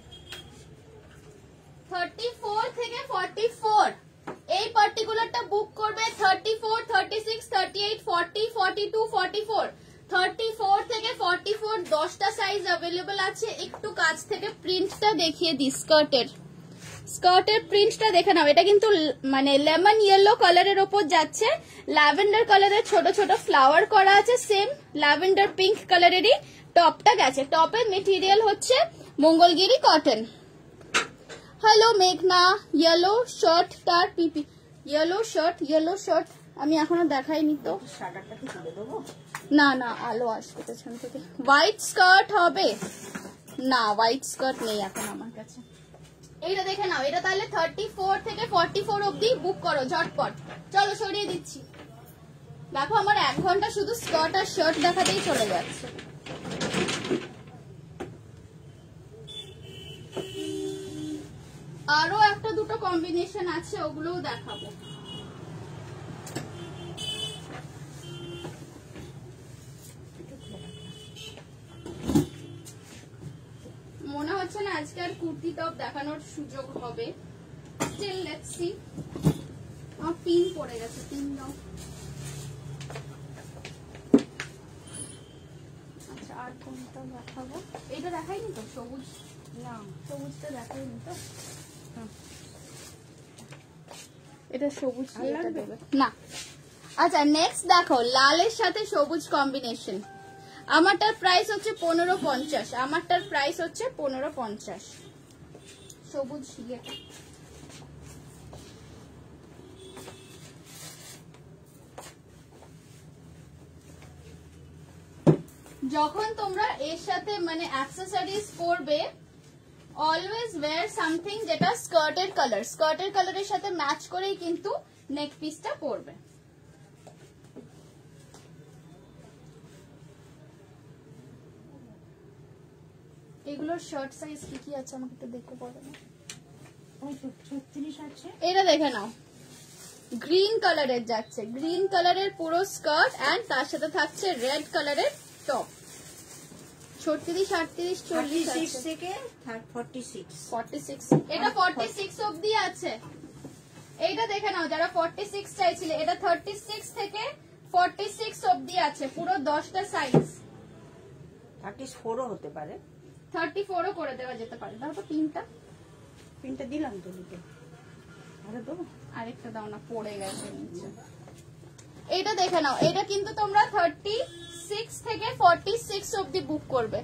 থার্টি ফোর থেকে ফর্টি ফোর। এই পার্টিকুলারটা বুক করবে thirty four, thirty six, thirty eight, forty, forty two, forty four. Thirty four থেকে ফর্টি ফোর দশটা সাইজ অ্যাভেলেবল আছে। একটু কাছ থেকে প্রিন্টটা দেখিয়ে দিই। স্কার্টের স্কার্টের প্রিন্টটা দেখে নাও। এটা কিন্তু মানে লেমন ইয়েলো কালারের ওপর যাচ্ছে, ল্যাভেন্ডার কালারের ছোট ছোট ফ্লাওয়ার করা আছে। সেম ল্যাভেন্ডার পিঙ্ক কালারেরই টপটা গেছে। টপের মেটেরিয়াল হচ্ছে মঙ্গলগিরি কটন। হ্যালো মেঘনা, ইয়েলো শার্ট তার পিপি, ইয়েলো শার্ট ইয়েলো শার্ট আমি এখনো দেখাইনি তো। শার্টটা কি তুলে দেবো? না না, আলো আসবে পেছন থেকে। হোয়াইট স্কার্ট হবে না, হোয়াইট স্কার্ট নেই এখন আমার কাছে। এইটা দেখে নাও, এটা তাহলে থার্টি ফোর থেকে ফর্টি ফোর অব্দি বুক করো ঝটপট। চলো সরিয়ে দিচ্ছি। দেখো আমার এক ঘন্টা শুধু স্কার্ট আর শার্ট দেখাতেই চলে যাচ্ছে। আরো একটা দুটো কম্বিনেশন আছে, ওগুলোও দেখাবো। মনে হচ্ছে না আজকে আর কুর্তি টপ দেখানোর সুযোগ হবে। Still let's see. আমার পিন পড়ে গেছে, পিন দাও। আচ্ছা, আর কোনটা দেখাবো? এটা দেখাইনি তো, সবুজ। না, সবুজটা দেখাইনি তো। এটা সবুজ না। আচ্ছা, নেক্সট দেখো, লালের সাথে সবুজ কম্বিনেশন। আমারটার প্রাইস হচ্ছে পনেরো পঞ্চাশ। আমারটার প্রাইস হচ্ছে পনেরো পঞ্চাশ। সবুজ ইয়েটা যখন তোমরা এর সাথে মানে অ্যাক্সেসরিজ পরবে, অলওয়েজ ওয়্যার সামথিং যেটা স্কার্টের কালার। স্কার্টের কালারের সাথে ম্যাচ করেই কিন্তু নেক পিসটা পরবে। এগুলোর শার্ট সাইজ কি কি আছে আমাকে একটু দেখতে পারবে না? ছত্রিশ আছে। এটা দেখে নাও, গ্রিন কালারের যাচ্ছে, গ্রিন কালারের পুরো স্কার্ট এন্ড তার সাথে থাকছে রেড কালারের টপ। ছত্রিশ, আটত্রিশ, চল্লিশ থেকে ফর্টি সিক্স। ফর্টি সিক্স, এটা ফর্টি সিক্স অব্দি আছে। এইটা দেখে নাও, যারা ফর্টি সিক্স চাইছিলে, এটা থার্টি সিক্স থেকে ফর্টি সিক্স অব্দি আছে, পুরো দশটা সাইজ। থার্টি ফোরও হতে পারে, থার্টি ফোরও করে দেওয়া যেতে পারে। দাও তো পিনটা। পিনটা দিলাম তো দিতে। আরে দেবো, আরেকটা দাও না, পড়ে গেছে নিচে। এটা দেখে নাও, এটা কিন্তু তোমরা থার্টি সিক্স থেকে ফর্টি সিক্স অব্দি বুক করবে।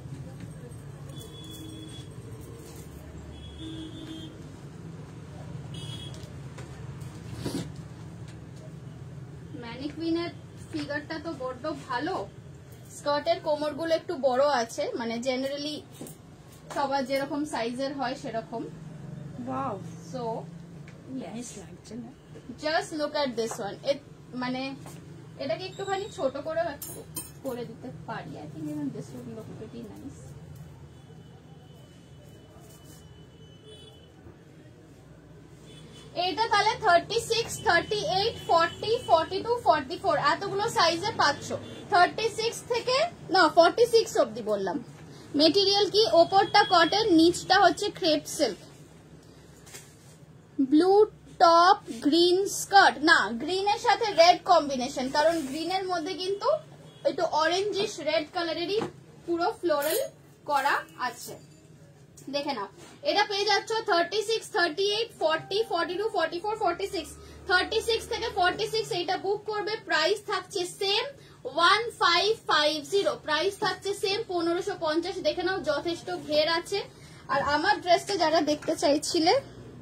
ম্যানিকুইনের ফিগারটা তো বড্ড ভালো। স্কার্টের কোমরগুলো একটু বড় আছে, মানে জেনারেলি সবার যেরকম সাইজের হয় সেরকম। ওয়াও, সো নাইস লাগছে না? Just look at this one. মানে এটাকে একটুখানি ছোট করে করে দিতে পারি। I think even this would look pretty nice. এটা তাহলে thirty six, thirty eight, forty, forty two, forty four এতগুলো সাইজে পাচ্ছ। থার্টি সিক্স থেকে না ফর্টি সিক্স অব্দি বললাম। মেটেরিয়াল কি? ওপরটা কটন, নিচটা হচ্ছে crepe silk. Blue top, green skirt. না, গ্রিনের সাথে রেড কম্বিনেশন, কারণ গ্রিনের মধ্যে কিন্তু একটু অরেঞ্জিশ রেড কালারেরই পুরো ফ্লোরাল করা আছে। দেখে নাও, এটা পেয়ে যাচ্ছ thirty six, thirty eight, forty, forty two, forty four, forty six. Thirty six থেকে ফর্টি সিক্স এইটা বুক করবে। প্রাইস থাকছে same one five five zero. Price থাকছে সেম পনেরোশো পঞ্চাশ। দেখে নাও, যথেষ্ট ঘের আছে। আর আমার ড্রেসটা যারা দেখতে চাইছিলে,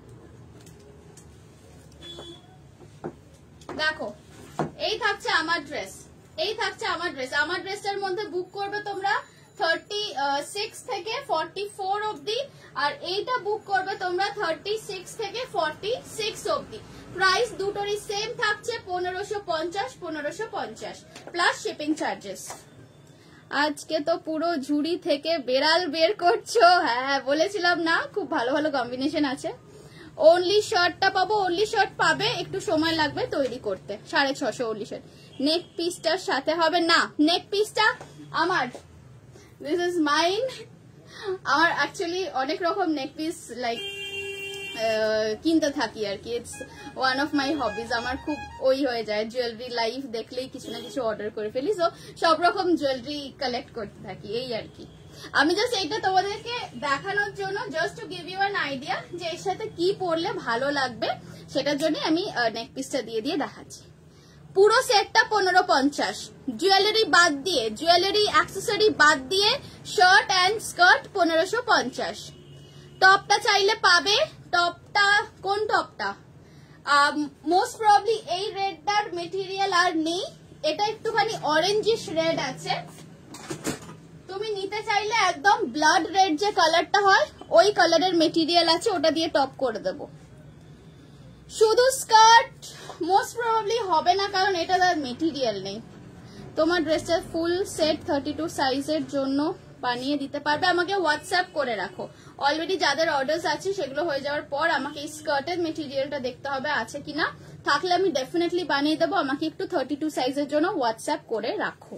দেখো এই থাকছে আমার ড্রেস, এই থাকছে আমার ড্রেস। আমার ড্রেসটার মধ্যে বুক করবে তোমরা থার্টি সিক্স থেকে ফর্টি ফোর অব্দি, আর এইটা বুক করবে তোমরা থার্টি সিক্স থেকে ফর্টি সিক্স অব্দি। প্রাইস দুটোরই সেম থাকছে পনেরোশো পঞ্চাশ, পনেরোশো পঞ্চাশ প্লাস শিপিং চার্জেস। আজকে তো পুরো ঝুড়ি থেকে বেড়াল বের করছো। হ্যাঁ, বলেছিলাম না খুব ভালো ভালো কম্বিনেশন আছে। অনলি শার্টটা পাবো, অনলি শার্ট পাবে, একটু সময় লাগবে তৈরি করতে। সাড়ে ছশো অনলি শার্ট। নেক পিসটার সাথে হবে না, নেক পিসটা আমার, দিস ইজ মাইন। আমার অ্যাকচুয়ালি অনেক রকম নেক পিস লাইক কিনতে থাকি আর কি। It's one of my hobbies. আমার খুব ওই হয়ে যায়, জুয়েলারি লাইফ দেখলেই কিছু না কিছু অর্ডার করে ফেলি। সো সব রকম জুয়েলারি কালেক্ট করতে থাকি, এই আর কি। আমি জাস্ট এইটা তোমাদেরকে দেখানোর জন্য, just to give you an idea যে এর সাথে কি পরলে ভালো লাগবে, সেটার জন্য আমি নেক পিসটা দিয়ে দিয়ে দেখাচ্ছি। পুরো সেটটা পনেরো পঞ্চাশ, জুয়েলারি বাদ দিয়ে, জুয়েলারি অ্যাক্সেসরি বাদ দিয়ে শার্ট অ্যান্ড স্কার্ট পনেরোশো পঞ্চাশ। টপটা চাইলে পাবে। টপটা কোন টপটা? মোস্ট প্রবাবলি এই রেডটার মেটেরিয়াল আর নেই, এটা একটুখানি অরেঞ্জিশ রেড আছে। তুমি নিতে চাইলে একদম ব্লাড রেড যে কালারটা হয় ওই কালারের মেটেরিয়াল আছে, ওটা দিয়ে টপ করে দেবো। শুধু স্কার্ট মোস্ট প্রবাবলি হবে না, কারণ এটা তার মেটেরিয়াল নেই। তোমার ড্রেসটা ফুল সেট থার্টি টু সাইজের জন্য বানিয়ে দিতে পারবে, আমাকে হোয়াটসঅ্যাপ করে রাখো। অলরেডি যাদের অর্ডার্স আছে সেগুলো হয়ে যাওয়ার পর আমাকে এই স্কার্টের মেটেরিয়ালটা দেখতে হবে আছে কিনা, থাকলে আমি ডেফিনেটলি বানিয়ে দেবো। আমাকে একটু থার্টি টু সাইজের জন্য হোয়াটসঅ্যাপ করে রাখো।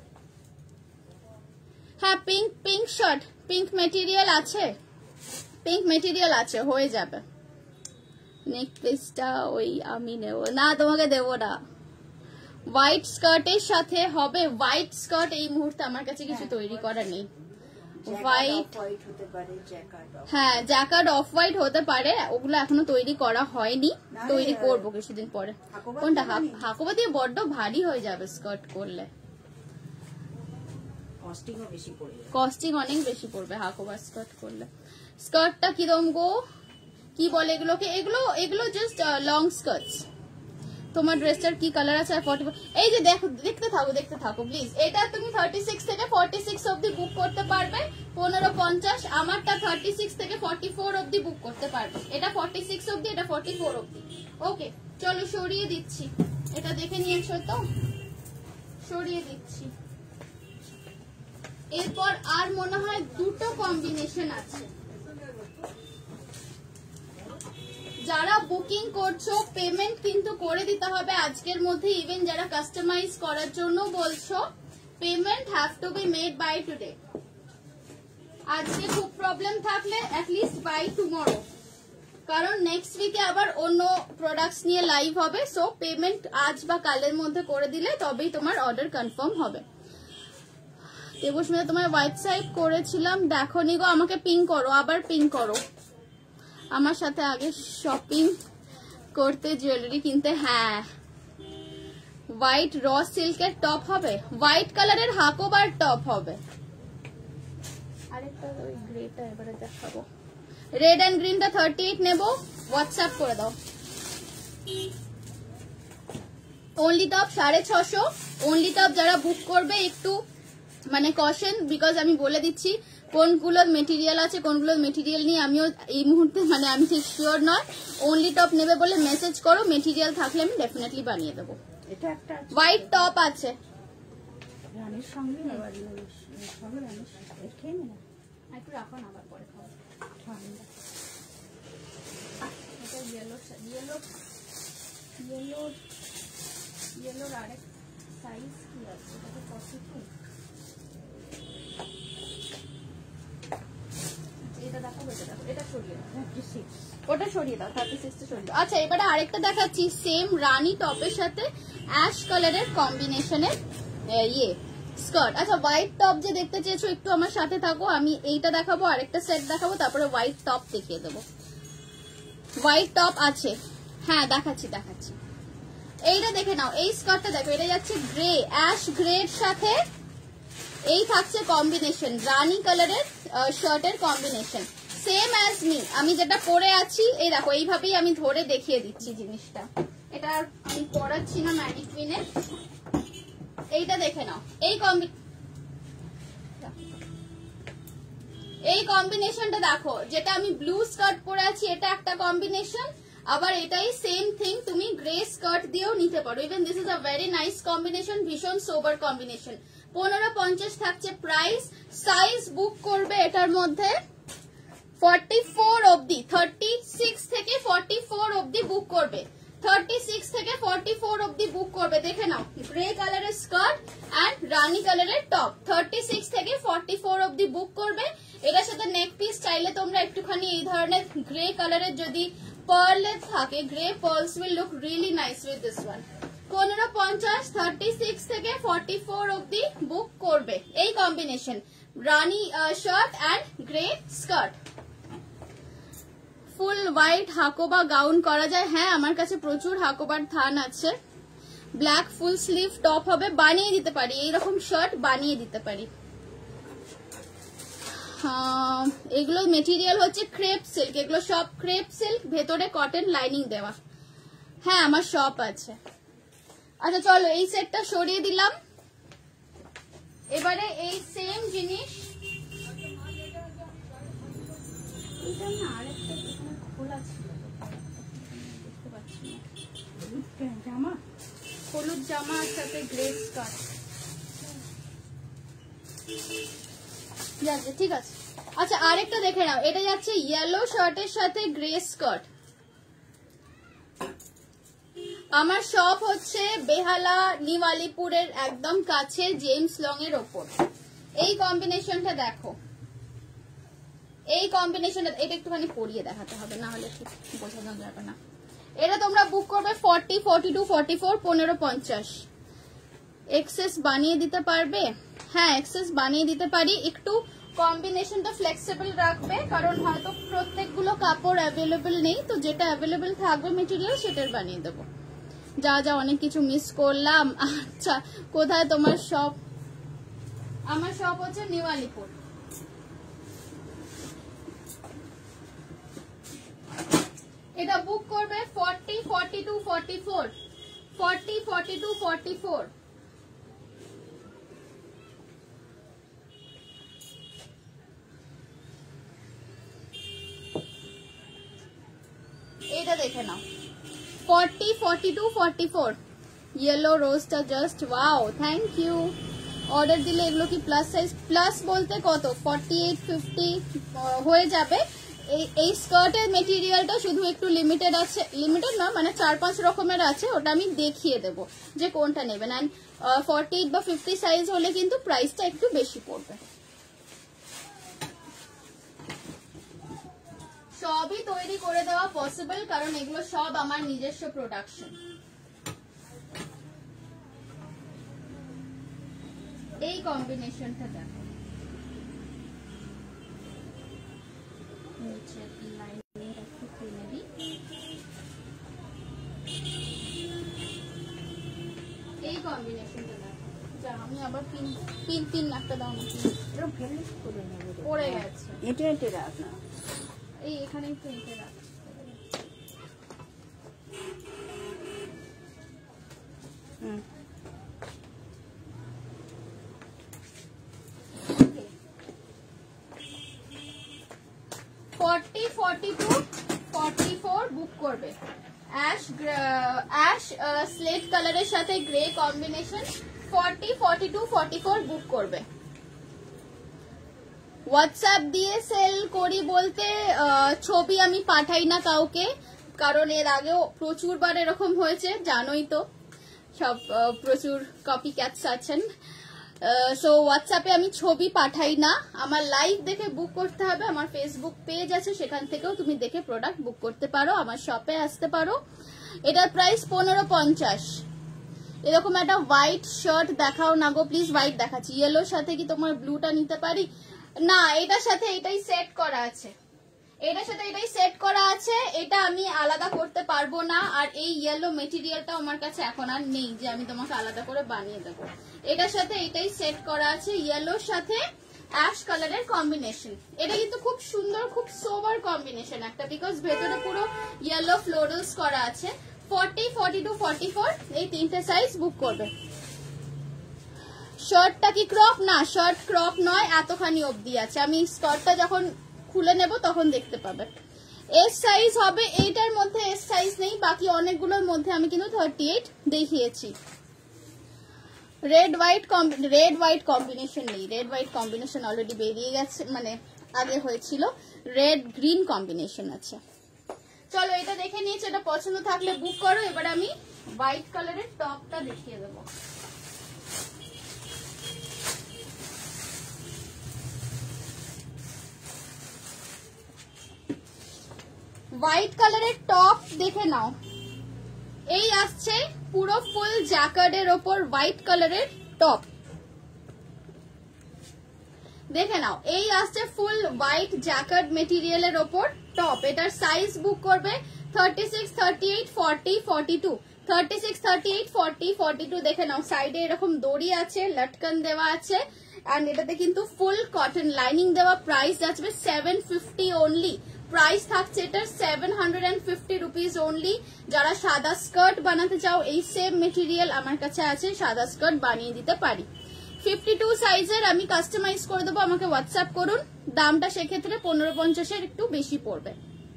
হ্যাঁ, pink pink shirt, pink material আছে, পিঙ্ক মেটেরিয়াল আছে, হয়ে যাবে। নেক পিসটা ওই আমি নেব না, তোমাকে দেবো না। হোয়াইট স্কার্টের সাথে হবে, হোয়াইট স্কার্ট এই মুহূর্তে আমার কাছে কিছু তৈরি করা নেই। হোয়াইট হতে পারে, জ্যাকার্ড, হ্যাঁ জ্যাকার্ড অফ হোয়াইট হতে পারে, ওগুলো এখনো তৈরি করা হয়নি, তৈরি করবো কিছুদিন পরে। কোনটা? হাকোবা দিয়ে বড্ড ভারী হয়ে যাবে স্কার্ট করলে, কস্টিং অনেক বেশি পড়বে হাকোবা স্কার্ট করলে। স্কার্টটা কিরম গো, কি বলে এগুলোকে? এগুলো এগুলো জাস্ট লং স্কার্টস। তোমার ড্রেসটার কি কালার আছে? এই যে দেখো, দেখতে থাকো দেখতে থাকো প্লিজ। এটা তুমি থার্টি সিক্স থেকে ফর্টি সিক্স অব্দি বুক করতে পারবে, পনেরো পঞ্চাশ। আমারটা থার্টি সিক্স থেকে ফর্টি ফোর অব্দি বুক করতে পারবে। এটা ফর্টি সিক্স অব্দি, এটা ফর্টি ফোর অব্দি। ওকে চলো সরিয়ে দিচ্ছি, এটা দেখে নিয়েছো তো, সরিয়ে দিচ্ছি। এরপর আর মনে হয় দুটো কম্বিনেশন আছে। যারা বুকিং করছো পেমেন্ট কিন্তু করে দিতে হবে আজকের মধ্যে। ইভেন যারা কাস্টমাইজ করার জন্য বলছো, payment have to be made by today. আজকে খুব প্রবলেম থাকলে অ্যাটলিস্ট বাই টুমরো, কারণ নেক্সট উইকে আবার অন্য প্রোডাক্টস নিয়ে লাইভ হবে। সো পেমেন্ট আজ বা কালের মধ্যে করে দিলে তবেই তোমার অর্ডার কনফার্ম হবে। দেবস্মিতা তোমার হোয়াইট সাইড করেছিলাম, দেখো নি গো। আমাকে পিং করো, আবার পিং করো। আমার সাথে আগে শপিং করতে, জুয়েলারি কিনতে। হ্যাঁ, হোয়াইট র সিল্কের টপ হবে, হোয়াইট কালারের হাকোবার টপ হবে। আরেকটা ওই গ্রেটা এবারে দেখাবো। রেড এন্ড গ্রিনটা থার্টি এইট নেবো, হোয়াটসঅ্যাপ করে দাও। অনলি টপ সাড়ে ছশো। অনলি টপ যারা বুক করবে একটু মানে কশন, বিকজ আমি বলে দিচ্ছি কোনগুলোর মেটেরিয়াল আছে কোনগুলোর মেটেরিয়াল নিয়ে আমিও এই মুহূর্তে মানে আমি ঠিক শিওর নয়। অনলি টপ নেবে বলে মেসেজ করো, মেটেরিয়াল থাকলে আমি ডেফিনেটলি বানিয়ে দেবো। এটা একটা হোয়াইট টপ আছে রানীর সঙ্গে, সবে রানীর সঙ্গে খেয়ে না, একটু রাখো না, আবার পরে খাবো। এটা ইয়েলো ইয়েলো ইয়েলো ইয়েলোর আরেক সাইজ কি আছে? এটা ফর্টি টু। ওটা সরিয়ে দাও, থার্টি সিক্স সরিয়ে দাও। আচ্ছা এবারে আরেকটা দেখাচ্ছি, সেম রানী টপের সাথে অ্যাশ কালারের কম্বিনেশনের ইয়ে স্কার্ট। আচ্ছা হোয়াইট টপ যে দেখতে চেয়েছো একটু আমার সাথে থাকো, আমি এইটা দেখাবো, আরেকটা সেট দেখাবো, তারপরে হোয়াইট টপ দেখিয়ে দেবো। হোয়াইট টপ আছে, হ্যাঁ দেখাচ্ছি দেখাচ্ছি। এইটা দেখে নাও, এই স্কার্টটা দেখো, এটা যাচ্ছে গ্রে, অ্যাশ গ্রের সাথে এই থাকছে কম্বিনেশন, রানী কালারের শার্টের কম্বিনেশন, সেম অ্যাজ মি। আমি যেটা পরে আছি এই দেখো, এইভাবেই আমি ধরে দেখিয়ে দিচ্ছি জিনিসটা। এটা আমি পরাচ্ছি না ম্যানিকুইনে, এইটা দেখে নাও। এই কম্বি এই কম্বিনেশনটা দেখো, যেটা আমি ব্লু স্কার্ট পরে আছি এটা একটা কম্বিনেশন, আবার এটাই সেম থিং তুমি গ্রে স্কার্ট দিয়েও নিতে পারো। Even this is a very nice combination, ভীষণ সোবার কম্বিনেশন। পনেরো পঞ্চাশ থাকছে প্রাইস। সাইজ বুক করবে এটার মধ্যে ফর্টি ফোর অব্দি, থার্টি সিক্স থেকে ফর্টি ফোর অব্দি বুক করবে, থার্টি সিক্স থেকে ফর্টি ফোর অব্দি বুক করবে। দেখে নাও, গ্রে কালারের স্কার্ট অ্যান্ড রানী কালারের টপ, থার্টি সিক্স থেকে ফর্টি ফোর অব্দি বুক করবে। এটার সাথে নেক পিস চাইলে তোমরা একটুখানি এই ধরনের গ্রে কালারের যদি পার্লের থাকে, grey pearls will look really nice with this one. পনেরো পঞ্চাশ, থার্টি সিক্স থেকে ফর্টি ফোর অব্দি বুক করবে। এই কম্বিনেশন রানী shirt and grey skirt. Full white হাকোবা গাউন করা যায়, হ্যাঁ আমার কাছে প্রচুর হাকোবার থান আছে। ব্ল্যাক ফুল স্লিভ টপ হবে, বানিয়ে দিতে পারি, এইরকম শার্ট বানিয়ে দিতে পারি। এগুলো মেটেরিয়াল হচ্ছে ক্রেপ সিল্ক, এগুলো সব ক্রেপ সিল্ক, ভেতরে কটন লাইনিং দেওয়া। হ্যাঁ আমার শপ আছে। আচ্ছা চলো এই সেটটা সরিয়ে দিলাম, এবারে এই সেম জিনিস এটা না আরেকটা এখানে খোলা ছিল, দেখতে পাচ্ছি না। হলুদ জামা, হলুদ জামা আর সাথে গ্রে স্কার্ট যাচ্ছে, ঠিক আছে। আচ্ছা আরেকটা দেখে নাও, এটা যাচ্ছে ইয়েলো শার্টের সাথে গ্রে স্কার্ট। আমার শপ হচ্ছে বেহালা নিউ আলিপুরের একদম কাছে জেমস লং এর ওপর। এই কম্বিনেশনটা দেখো, এই কম্বিনেশনটা এটা একটুখানি পরিয়ে দেখাতে হবে, না হলে ঠিক বোঝানো যাবে না। এটা তোমরা বুক করবে forty, forty two, forty four, পনেরো পঞ্চাশ। এক্সেস বানিয়ে দিতে পারবে? হ্যাঁ এক্সেস বানিয়ে দিতে পারি, একটু কম্বিনেশনটা ফ্লেক্সিবল রাখবে, কারণ হয়তো প্রত্যেকগুলো কাপড় অ্যাভেলেবেল নেই, তো যেটা অ্যাভেলেবেল থাকবে মেটেরিয়াল সেটার বানিয়ে দেবো। যা যা অনেক কিছু মিস করলাম। আচ্ছা কোথায় তোমার শপ? আমার শপ হচ্ছে নিউ আলিপুর। এটা বুক করবে forty, forty two, forty four, forty, forty two, forty four. এটা দেখে নাও forty, forty two, forty four. Yellow রোজটা just wow, thank you. Order দিলে এগুলো কি প্লাস সাইজ? প্লাস বলতে কত? ফর্টি এইট, ফিফটি হয়ে যাবে। এই স্কার্টের মেটেরিয়ালটা শুধু একটু লিমিটেড আছে, লিমিটেড না মানে চার পাঁচ রকমের আছে, ওটা আমি দেখিয়ে দেবো যে কোনটা নেবেন। অ্যান্ড ফর্টি এইট বা ফিফটি সাইজ হলে কিন্তু প্রাইসটা একটু বেশি পড়বে। সবই তৈরি করে দেওয়া পসিবল, কারণ এগুলো সব আমার নিজস্ব প্রোডাকশন। এই কম্বিনেশনটা দেখো, এই কম্বিনেশনটা দেখো। যা আমি আবার পিন পিন পিন একটা দাও না, এরকম ফেলে করে নেবে, পড়ে গেছে। এটা এটা রাখ না, এই এখানে একটু এঁকে রাখ। Hmm forty, forty two, forty four book করবে। অ্যাশ অ্যাশ স্লেট কালারের সাথে grey combination. Forty, forty two, forty four book করবে। হোয়াটসঅ্যাপ দিয়ে সেল করি বলতে ছবি আমি পাঠাই না কাউকে, কারণ এর আগেও প্রচুরবার এরকম হয়েছে, জানোই তো সব প্রচুর কপি ক্যাটস আছেন। সো হোয়াটসঅ্যাপে আমি ছবি পাঠাই না, আমার লাইভ দেখে বুক করতে হবে। আমার ফেসবুক পেজ আছে, সেখান থেকেও তুমি দেখে প্রোডাক্ট বুক করতে পারো, আমার শপে আসতে পারো। এটার প্রাইস পনেরো পঞ্চাশ। এরকম একটা হোয়াইট শার্ট দেখাও না গো প্লিজ। হোয়াইট দেখাচ্ছি, ইয়েলোর সাথে কি তোমার ব্লুটা নিতে পারি? না, এটার সাথে এটাই সেট করা আছে, এটার সাথে এটাই সেট করা আছে, এটা আমি আলাদা করতে পারবো না। আর এই ইয়েলো মেটেরিয়ালটা আমার কাছে এখন আর নেই যে আমি তোমাকে আলাদা করে বানিয়ে দেবো। এটার সাথে এটাই সেট করা আছে, ইয়েলোর সাথে অ্যাশ কালারের কম্বিনেশন। এটা কিন্তু খুব সুন্দর, খুব সোবার কম্বিনেশন একটা, বিকজ ভেতরে পুরো ইয়েলো ফ্লোরালস করা আছে। Forty, forty two, forty four এই তিনটে সাইজ বুক করবে। শার্টটা কি ক্রপ? না, শার্ট ক্রপ নয়, এতখানি অবধি আছে। আমি স্কার্টটা যখন খুলে নেব তখন দেখতে পাবে। এস সাইজ হবে, এইটার মধ্যে এস সাইজ নেই, বাকি অনেকগুলোর মধ্যে আমি কিন্তু থার্টি এইট দেখিয়েছি। Red white red white combination নেই, রেড হোয়াইট কম্বিনেশন অলরেডি বেরিয়ে গেছে, মানে আগে হয়েছিল। রেড গ্রিন কম্বিনেশন আছে। চলো এটা দেখে নিয়েছি, এটা পছন্দ থাকলে বুক করো। এবার আমি হোয়াইট কালারের টপটা দেখিয়ে দেবো। হোয়াইট কালারের টপ দেখে নাও, এই আসছে পুরো ফুল জ্যাকেটের ওপর হোয়াইট কালারের টপ, দেখে নাও। এই আসছে ফুল হোয়াইট জ্যাকেট মেটেরিয়ালের ওপর টপ। এটার সাইজ বুক করবে thirty six, thirty eight, forty, forty two. Thirty six, thirty eight, forty, forty two দেখে নাও। সাইডে এরকম দড়ি আছে, লটকন দেওয়া আছে, অ্যান্ড এটাতে কিন্তু ফুল কটন লাইনিং দেওয়া। প্রাইস আসবে সেভেন ফিফটি অনলি। প্রাইস থাকছে এটার seven hundred fifty rupees only. যারা সাদা স্কার্ট বানাতে চাও এই সেম মেটেরিয়াল আমার কাছে আছে, সাদা স্কার্ট বানিয়ে দিতে পারি। ফিফটি টু সাইজের আমি কাস্টমাইজ করে দেবো, আমাকে হোয়াটসঅ্যাপ করুন। দামটা সেক্ষেত্রে পনেরো পঞ্চাশের একটু বেশি পড়বে।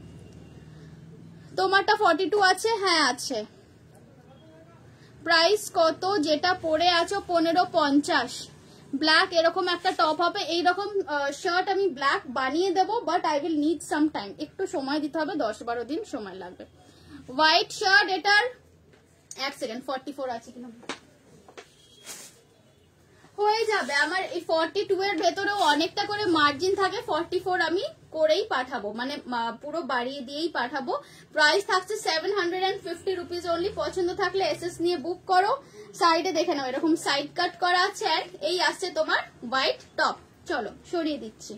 তোমারটা ফর্টি টু আছে? হ্যাঁ আছে। প্রাইস কত? যেটা পরে আছো পনেরো পঞ্চাশ। ব্ল্যাক এরকম একটা টপ হবে, এইরকম শার্ট আমি ব্ল্যাক বানিয়ে দেবো, but I will need some time, একটু সময় দিতে হবে, দশ বারো দিন সময় লাগবে। হোয়াইট শার্ট এটার এক সেকেন্ড ফর্টি ফোর আছে কিনা, হয়ে যাবে। আমার এই ফর্টি টু এর ভেতরেও অনেকটা করে মার্জিন থাকে, ফর্টি ফোর আমি করেই পাঠাবো, মানে পুরো বাড়িয়ে দিয়েই পাঠাবো। প্রাইস থাকছে seven hundred fifty rupees only. পছন্দ থাকলে এসএস নিয়ে বুক করো। সাইডে দেখে নাও এরকম সাইড কাট করা আছে, আর এই আসছে তোমার হোয়াইট টপ। চলো সরিয়ে দিচ্ছি।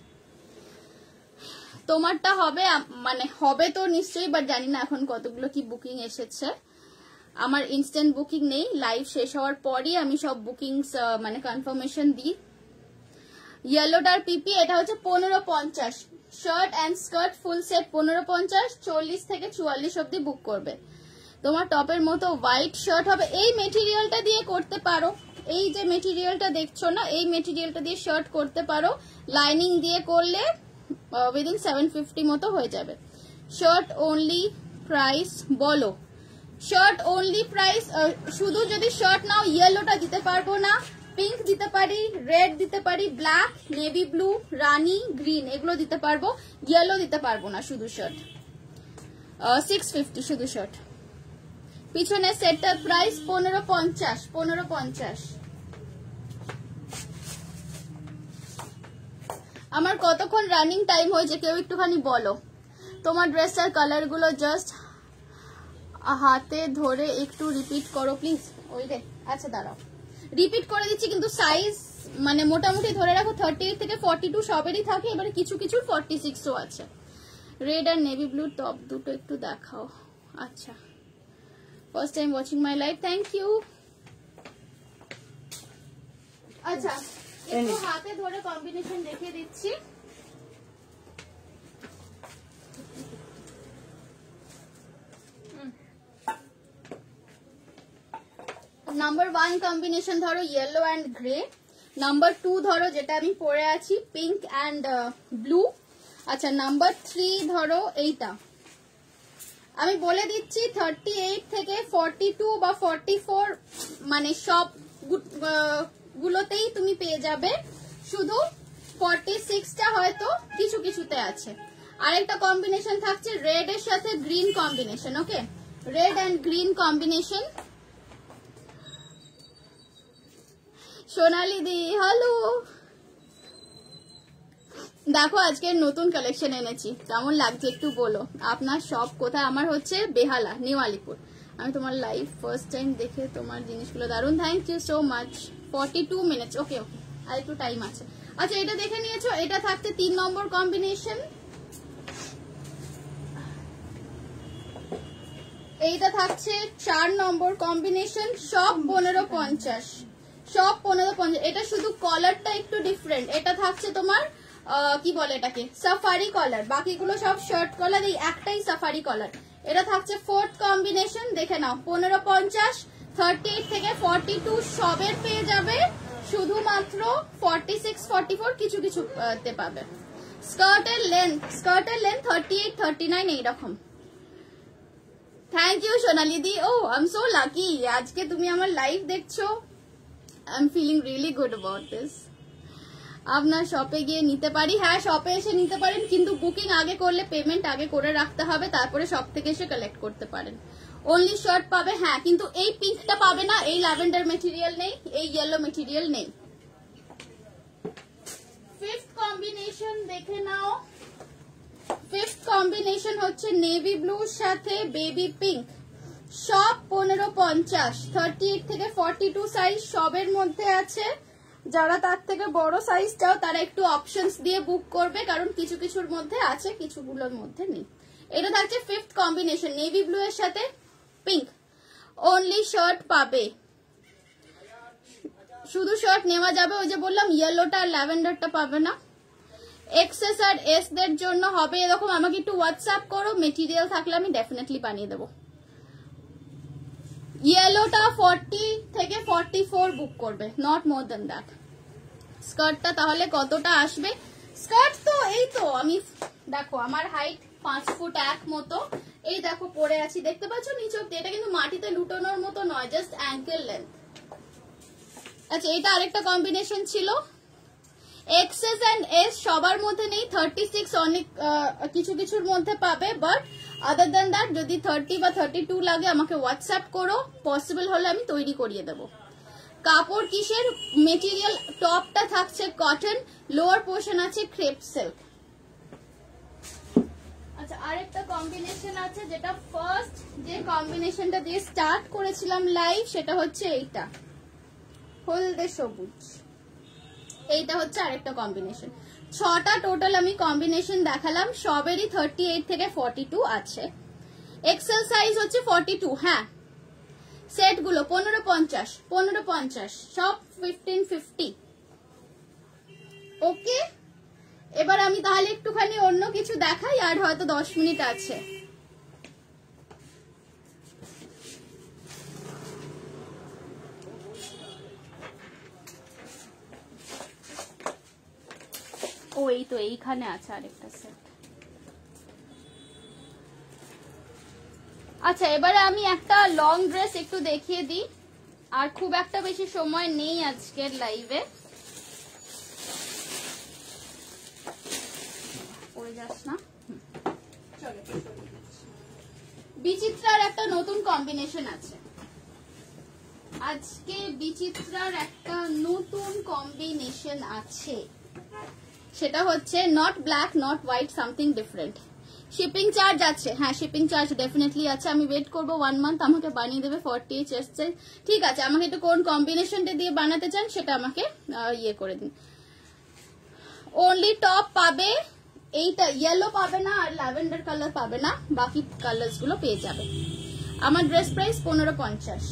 তোমারটা হবে, মানে হবে তো নিশ্চয়ই, বাট জানি না এখন কতগুলো কি বুকিং এসেছে। আমার ইনস্ট্যান্ট বুকিং নেই, লাইভ শেষ হওয়ার পরই আমি সব বুকিংস মানে কনফার্মেশন দিই। ইয়েলোটার পিপি এটা হচ্ছে পনেরো পঞ্চাশ। Shirt and skirt full set পনেরো পঞ্চাশ, চল্লিশ থেকে চুয়াল্লিশ অব্দি বুক করবে। তোমার টপের মতো হোয়াইট শার্ট হবে, এই মেটেরিয়ালটা দিয়ে করতে পারো। এই যে মেটেরিয়ালটা দেখছো না, এই মেটেরিয়ালটা দিয়ে শার্ট করতে পারো। লাইনিং দিয়ে করলে উইদিন সেভেন ফিফটি মতো হয়ে যাবে। শার্ট অনলি প্রাইস বলো। শার্ট অনলি প্রাইস, শুধু যদি শার্ট নাও ইয়েলোটা দিতে পারবো না, পিঙ্ক দিতে পারি, রেড দিতে পারি, ব্ল্যাক, নেভি ব্লু, রানি, গ্রিন এগুলো দিতে পারবো, ইয়েলো দিতে পারবো না শুধু শার্ট। সিক্স ফিফটি শুধু শার্ট। পিছনের সেটটার প্রাইস পনেরো পঞ্চাশ, পনেরো পঞ্চাশ। আমার কতক্ষণ রানিং টাইম হয়েছে কেউ একটুখানি বলো। তোমার ড্রেসটার কালার গুলো জাস্ট হাতে ধরে একটু রিপিট করো প্লিজ। ওই রে, আচ্ছা দাঁড়াও রিপিট করে দিচ্ছি, কিন্তু সাইজ মানে মোটামুটি ধরে রাখো থার্টি এইট থেকে ফর্টি টু সবেরই থাকে, এবারে কিছু কিছু ফর্টি সিক্সও আছে। রেড আর নেভি ব্লু টপ দুটো একটু দেখাও। আচ্ছা, first time watching my live, thank you. আচ্ছা একটু হাতে ধরে কম্বিনেশন দেখিয়ে দিচ্ছি। নাম্বার ওয়ান কম্বিনেশন ধরো yellow and grey. Number two ধরো যেটা আমি পরে আছি পিঙ্ক অ্যান্ড ব্লু। আচ্ছা নাম্বার থ্রি ধরো এইটা। আমি বলে দিচ্ছি থার্টি এইট থেকে ফর্টি টু বা ফর্টি ফোর মানে সব গুলোতেই তুমি পেয়ে যাবে, শুধু ফর্টি সিক্সটা হয়তো কিছু কিছুতে আছে। আরেকটা কম্বিনেশন থাকছে রেড এর সাথে green combination. Okay, red and green combination. Sonali di hello, দেখো আজকের নতুন কালেকশন এনেছি, কেমন লাগছে একটু বলো। আপনার শপ কোথায়? আমার হচ্ছে বেহালা, নিউ আলিপুর। আমি তোমার লাইভ ফার্স্ট টাইম দেখে তোমার জিনিসগুলো দারুন, thank you so much. Forty two minutes, okay okay আর একটু টাইম আছে। আচ্ছা এটা দেখে নিয়েছো, এটা থাকছে তিন নম্বর কম্বিনেশন, এইটা থাকছে চার নম্বর কম্বিনেশন, সব পনেরো পঞ্চাশ, সব পনেরো পঞ্চাশ। এটা শুধু কলারটা একটু ডিফারেন্ট, এটা থাকছে তোমার কি বলে এটাকে সাফারি কলার, বাকিগুলো সব শার্ট কলার, এই একটাই সাফারি কলার। এটা থাকছে ফোর্থ কম্বিনেশন, দেখে নাও পনেরো পঞ্চাশ। থার্টি এইট থেকে ফর্টি টু সবের পেয়ে যাবে, শুধুমাত্র ফর্টি সিক্স ফর্টি ফোর কিছু কিছু পাবে। স্কার্টের লেন্থ, স্কার্টের length thirty eight thirty nine এইরকম। Thank you Sonali di. Oh I am so lucky, আজকে তুমি আমার লাইভ দেখছো। I am feeling really good about this. আপনার শপে গিয়ে নিতে পারি? হ্যাঁ শপে এসে নিতে পারেন, কিন্তু বুকিং আগে করলে পেমেন্ট আগে করে রাখতে হবে, তারপরে শপ থেকে এসে কালেক্ট করতে পারেন। অনলি শার্ট পাবে, হ্যাঁ কিন্তু এই পিঙ্কটা পাবে না, এই ল্যাভেন্ডার মেটেরিয়াল নেই, এই ইয়েলো মেটেরিয়াল নেই। ফিফথ কম্বিনেশন দেখে নাও, ফিফথ কম্বিনেশন হচ্ছে নেভি ব্লুর সাথে বেবি পিঙ্ক, সব পনেরো পঞ্চাশ। থার্টি এইট থেকে ফর্টি টু সাইজ সবের মধ্যে আছে। যারা তার থেকে বড় সাইজ চাও তারা একটু অপশনস দিয়ে বুক করবে, কারণ কিছু কিছুর মধ্যে আছে কিছুগুলোর মধ্যে নেই। এটা থাকছে ফিফথ কম্বিনেশন, নেভি ব্লু এর সাথে পিঙ্ক। অনলি শার্ট পাবে, শুধু শার্ট নেওয়া যাবে, ওই যে বললাম ইয়েলোটা আর ল্যাভেন্ডারটা পাবে না। এক্সেস আর এস দের জন্য হবে এরকম, আমাকে একটু হোয়াটসঅ্যাপ করো, মেটেরিয়াল থাকলে আমি ডেফিনেটলি বানিয়ে দেবো। ইয়েলোটা ফর্টি থেকে ফর্টি ফোর বুক করবে, নট মোর দেন দ্যাট। স্কার্টটা তাহলে কতটা আসবে? স্কার্ট তো এই তো আমি দেখো আমার হাইট পাঁচ ফুট এক মতো, এই দেখো পরে আছি, দেখতে পাচ্ছ নিচে অব্দি। এটা কিন্তু মাটিতে লুটানোর মতো নয়, জাস্ট অ্যাঙ্কেল লেন্থ। আচ্ছা এটা আরেকটা কম্বিনেশন ছিল। এক্সেস এন্ড এস সবার মধ্যে নেই, থার্টি সিক্স অনেক কিছু কিছুর মধ্যে পাবে, বাট আদার দেন দ্যাট যদি থার্টি বা থার্টি টু লাগে আমাকে হোয়াটসঅ্যাপ করো, পসিবল হলে আমি তৈরি করিয়ে দেবো। কাপড় কিসের? মেটেরিয়াল টপটা থাকছে কটন, লোয়ার পোর্শন আছে ক্রেপ সিল্ক। আচ্ছা আরেকটা কম্বিনেশন আছে, যেটা ফার্স্ট যে কম্বিনেশনটা দিয়ে স্টার্ট করেছিলাম লাইভ, সেটা হচ্ছে এইটা হলদে সবুজ। এইটা হচ্ছে আরেকটা কম্বিনেশন। ছটা টোটাল আমি কম্বিনেশন দেখালাম, সবেরই থার্টি এইট থেকে ফর্টি টু আছে। এক্সেল সাইজ হচ্ছে ফর্টি টু। হ্যাঁ সেট গুলো পনেরো পঞ্চাশ পনেরো পঞ্চাশ সব ফিফটিন ফিফটি। ওকে এবার আমি তাহলে একটুখানি অন্য কিছু দেখাই, আর হয়তো দশ মিনিট আছে। ও এই তো এইখানে আছে আরেকটা সেট। আচ্ছা এবারে আমি একটা লং ড্রেস একটু দেখিয়ে দিই, আর খুব একটা বেশি সময় নেই আজকের লাইভে। পড়ে যাস না। চলো বিচিত্রার একটা নতুন কম্বিনেশন আছে আজকে, বিচিত্রার একটা নতুন কম্বিনেশন আছে, সেটা হচ্ছে not black not white, something different. Shipping charge আছে, হ্যাঁ শিপিং চার্জ ডেফিনেটলি আছে। আমি ওয়েট করবো ওয়ান মান্থ, আমাকে বানিয়ে দেবে ফর্টি চেস্ট সাইজ। ঠিক আছে আমাকে একটু কোন কম্বিনেশনটা দিয়ে বানাতে চান সেটা আমাকে ইয়ে করে দিন। অনলি টপ পাবে এইটা, ইয়েলো পাবে না আর ল্যাভেন্ডার কালার পাবে না, বাকি কালার্স গুলো পেয়ে যাবে। আমার ড্রেস প্রাইস পনেরো পঞ্চাশ।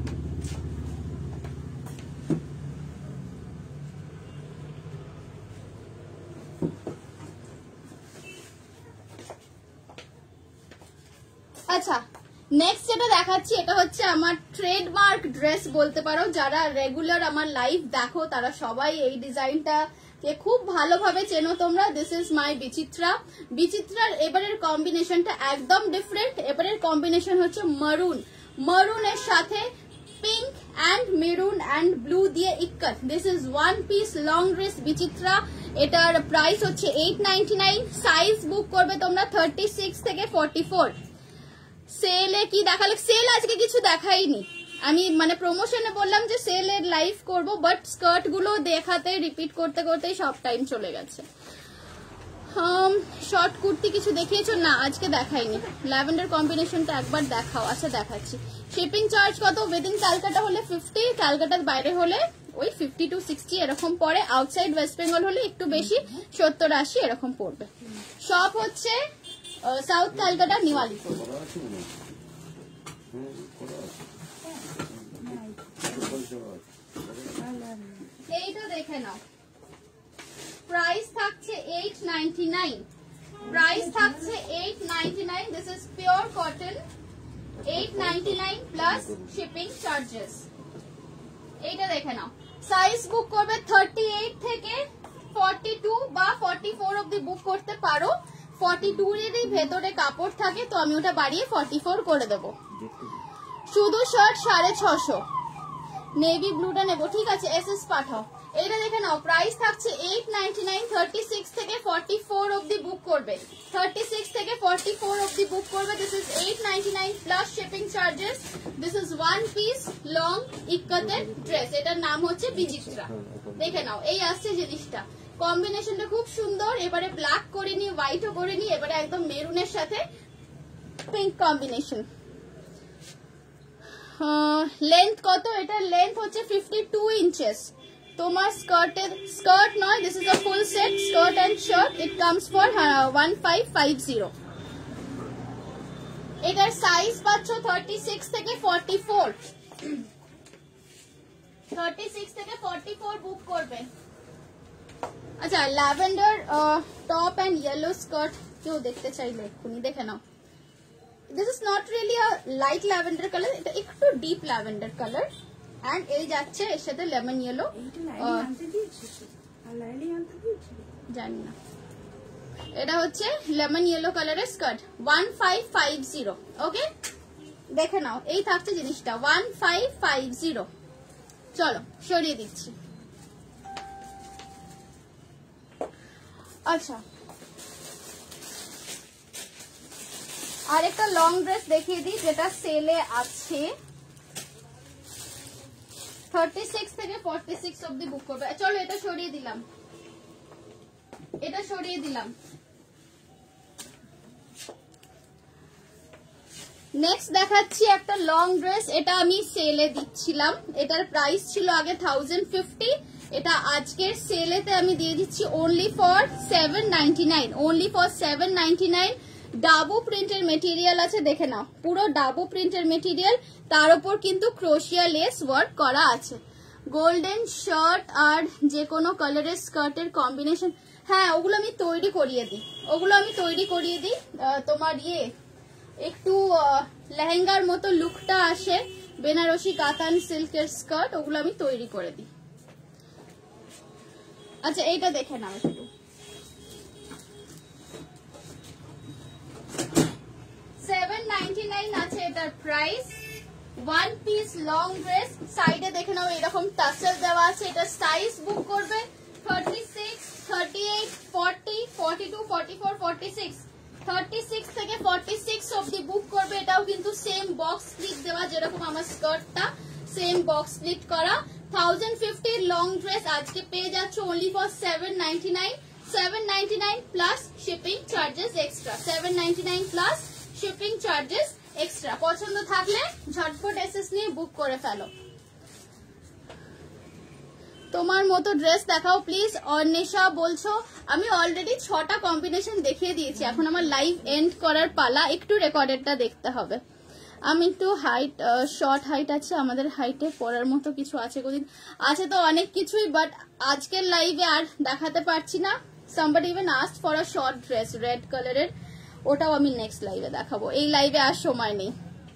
আচ্ছা নেক্সট যেটা দেখাচ্ছি এটা হচ্ছে আমার ট্রেডমার্ক ড্রেস বলতে পারো। যারা রেগুলার আমার লাইভ দেখো তারা সবাই এই ডিজাইনটা কে খুব ভালোভাবে চেনো তোমরা। দিস ইজ মাই বিচিত্রা। বিচিত্রার এবারের কম্বিনেশনটা একদম ডিফারেন্ট। এবারের কম্বিনেশন হচ্ছে মারুন, মারুনের সাথে pink and maroon and blue দিয়ে ikat. This is one piece long dress Bichitra. এটার প্রাইস হচ্ছে eight ninety nine. Size book করবে তোমরা থার্টি সিক্স থেকে ফর্টি ফোর। সেলে কি দেখালে? সেল আজকে কিছু দেখাইনি আমি, মানে প্রমোশনে বললাম যে সেলের লাইভ করব, বাট স্কার্ট গুলো দেখাতে রিপিট করতে করতেই সব টাইম চলে গেছে। শর্ট কুর্তি কিছু দেখিয়েছো? না আজকে দেখাইনি। ল্যাভেন্ডার কম্বিনেশনটা একবার দেখাও। আচ্ছা দেখাচ্ছি। শিপিং চার্জ কত? উইদিন ক্যালকাটা হলে ফিফটি, ক্যালকাটার বাইরে হলে ওই ফিফটি টু সিক্সটি এরকম পড়ে। আউটসাইড ওয়েস্ট বেঙ্গল হলে একটু বেশি, সত্তর আশি এরকম পড়বে। সব হচ্ছে সাউথ ক্যালকাটা, নিউ আলিপুর। এইটা দেখে নাও, প্রাইস থাকছে এইট নাইনটি নাইন। প্রাইস থাকছে eight ninety nine. This is pure cotton. Eight ninety nine plus shipping charges. এইটা দেখে নাও। সাইজ বুক করবে থার্টি এইট থেকে ফর্টি টু বা ফর্টি ফোর অব্দি বুক করতে পারো। ফর্টি টু এরই ভেতরে কাপড় থাকে, তো আমি ওটা বাড়িয়ে ফর্টি ফোর করে দেবো। শুধু শার্ট সাড়ে ছশো। নেভি ব্লুটা নেবো, ঠিক আছে এস এস পাঠাও। এইটা দেখে নাও, প্রাইস থাকছে eight ninety nine. Thirty six থেকে ফর্টি ফোর অব্দি বুক করবে। থার্টি সিক্স থেকে ফর্টি ফোর অব্দি বুক করবে। This is eight ninety nine plus shipping charges. This is one piece long ইক্কতের ড্রেস। এটার নাম হচ্ছে বিচিত্রা। দেখে নাও এই আসছে জিনিসটা। কম্বিনেশনটা খুব সুন্দর। এবারে ব্ল্যাক করিনি, হোয়াইটও করিনি, এবারে একদম মেরুনের সাথে পিঙ্ক কম্বিনেশন। লেন্থ কত? এটার লেন্থ হচ্ছে ফিফটি টু ইঞ্চেস। তোমার স্কার্টের স্কার্ট নয়, this is a full set, skirt and shirt. It comes for one five five zero. এটার সাইজ পাচ্ছ থার্টি সিক্স থেকে ফর্টি ফোর। থার্টি সিক্স থেকে ফর্টি ফোর বুক করবে। আচ্ছা lavender top and yellow skirt কেউ দেখতে চাইলে এক্ষুনি দেখে নাও। This is not really a light lavender colour, এটা একটু ডিপ ল্যাভেন্ডার কালার অ্যান্ড এই যাচ্ছে এর সাথে লেমন ইয়েলো। জানি না, এটা হচ্ছে লেমন ইয়েলো কালারের skirt one five five zero. Okay দেখে নাও, এই থাকছে জিনিসটা ওয়ান ফাইভ ফাইভ জিরো। চলো সরিয়ে দিচ্ছি। আচ্ছা আর একটা লং ড্রেস দেখিয়ে দিই যেটা সেলে আছে, থার্টি সিক্স থেকে ফর্টি সিক্স অব্দি বুক করবে। চলো এটা সরিয়ে দিলাম, এটা সরিয়ে দিলাম। নেক্সট দেখাচ্ছি একটা লং ড্রেস, এটা আমি সেলে দিচ্ছিলাম, এটার প্রাইস ছিল আগে থাউজেন্ড ফিফটি, এটা আজকের সেলেতে আমি দিয়ে দিচ্ছি only for seven ninety nine, only for seven ninety nine. Dabu প্রিন্টের মেটেরিয়াল আছে, দেখে নাও পুরো ডাবো প্রিন্টের মেটেরিয়াল, তার উপর কিন্তু ক্রোশিয়া লেস ওয়ার্ক করা আছে। গোল্ডেন শার্ট আর যে কোনো কালারের স্কার্টের কম্বিনেশন, হ্যাঁ ওগুলো আমি তৈরি করিয়ে দিই, ওগুলো আমি তৈরি করিয়ে দিই। তোমার ইয়ে একটু লেহেঙ্গার মতো লুকটা আসে, বেনারসি কাতান সিল্কের স্কার্ট, ওগুলো আমি তৈরি করে দিই। আচ্ছা এইটা দেখে নাও একটু, সেভেন নাইনটি নাইন আছে এটার price. One piece long dress, সাইডে দেখে নাও এরকম টাসেল দেওয়া আছে, এটা সাইজ বুক করবে thirty six, thirty eight, forty, forty two, forty four, forty six, thirty six থেকে ফর্টি সিক্স অব্দি বুক করবে। এটাও কিন্তু সেম বক্স স্প্লিট দেওয়া, যেরকম আমার স্কার্টটা সেম বক্স স্প্লিট করা। থাউজেন্ড ফিফটি লং ড্রেস আজকে পেয়ে যাচ্ছে only for seven ninety nine, seven ninety nine plus shipping charges extra, seven ninety nine plus shipping charges extra. পছন্দ থাকলে ঝটপট এসএস নিয়ে বুক করে ফেলো। তোমার মতো ড্রেস দেখাও প্লিজ। অর্ণেশা বলছো আমি অলরেডি ছটা কম্বিনেশন দেখিয়ে দিয়েছি, এখন আমার লাইভ এন্ড করার পালা, একটু রেকর্ডেডটা দেখতে হবে। আমি একটু হাইট শর্ট হাইট আছে, আমাদের হাইটে পরার মতো কিছু আছে কোদিন আছে তো অনেক কিছুই, বাট আজকের লাইভে আর দেখাতে পারছি না। somebody even asked for a short dress red কালারের, ওটাও আমি নেক্সট লাইভে দেখাবো, এই লাইভে আর সময় নেই।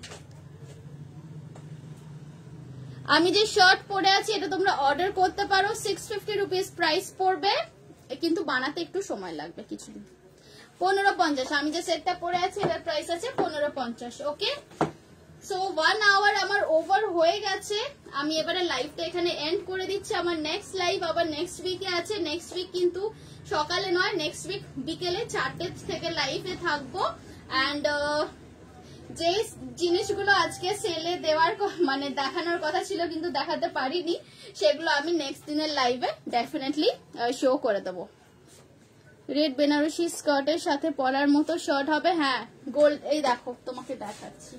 আমি যে শার্ট পরে আছি এটা তোমরা অর্ডার করতে পারো, সিক্স ফিফটি রুপিস প্রাইস পড়বে, কিন্তু বানাতে একটু সময় লাগবে কিছুদিন। পনেরো পঞ্চাশ, আমি যে সেটটা পরে আছি এটার প্রাইস আছে পনেরো পঞ্চাশ। ওকে সো ওয়ান আওয়ার আমার ওভার হয়ে গেছে, আমি এবারে লাইভটা এখানে এন্ড করে দিচ্ছি। আমার নেক্সট লাইভ আবার নেক্সট উইকে আছে, নেক্সট উইক কিন্তু সকালে নয়, নেক্সট উইক বিকেলে চারটে থেকে লাইভে থাকবো। অ্যান্ড যে জিনিসগুলো আজকে সেলে দেওয়ার মানে দেখানোর কথা ছিল কিন্তু দেখাতে পারিনি, সেগুলো আমি নেক্সট দিনের লাইভে ডেফিনেটলি শো করে দেবো। রেড বেনারসি স্কার্টের সাথে পরার মতো শার্ট হবে, হ্যাঁ গোল্ড, এই দেখো তোমাকে দেখাচ্ছি,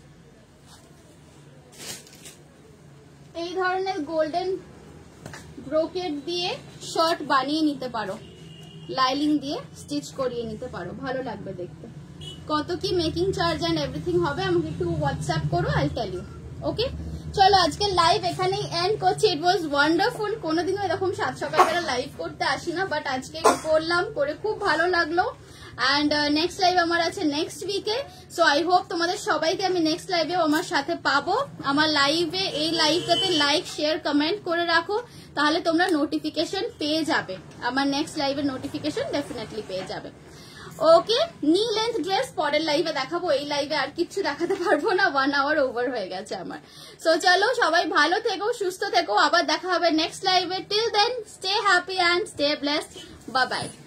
এই ধরনের গোল্ডেন ব্রোকেট দিয়ে শার্ট বানিয়ে নিতে পারো, লাইলিং দিয়ে স্টিচ করিয়ে নিতে পারো, ভালো লাগবে দেখতে। কত কি মেকিং চার্জ এন্ড এভরিথিং হবে আমাকে একটু হোয়াটসঅ্যাপ করো, আই টেল ইউ। ওকে চলো আজকে লাইভ এখানেই এন্ড করছি। ইট ওয়াজ ওয়ান্ডারফুল, কোনোদিনও এরকম সাত সকালবেলা লাইভ করতে আসি না, বাট আজকে করলাম, করে খুব ভালো লাগলো। অ্যান্ড নেক্সট লাইভ আমার আছে নেক্সট উইকে, সো আই হোপ তোমাদের সবাইকে আমি নেক্সট লাইভেও আমার সাথে পাবো। আমার লাইভে এই লাইভটাতে লাইক শেয়ার কমেন্ট করে রাখো, তাহলে তোমরা নোটিফিকেশন পেয়ে যাবে, আমার নেক্সট লাইভের নোটিফিকেশন ডেফিনেটলি পেয়ে যাবে। ওকে নি লেন্থ ড্রেস পরের লাইভে দেখাবো, এই লাইভে আর কিছু দেখাতে পারবো না, ওয়ান আওয়ার ওভার হয়ে গেছে আমার। সো চলো সবাই ভালো থেকো, সুস্থ থেকো, আবার দেখা হবে নেক্সট লাইভে। Till then stay happy and stay blessed, bye by.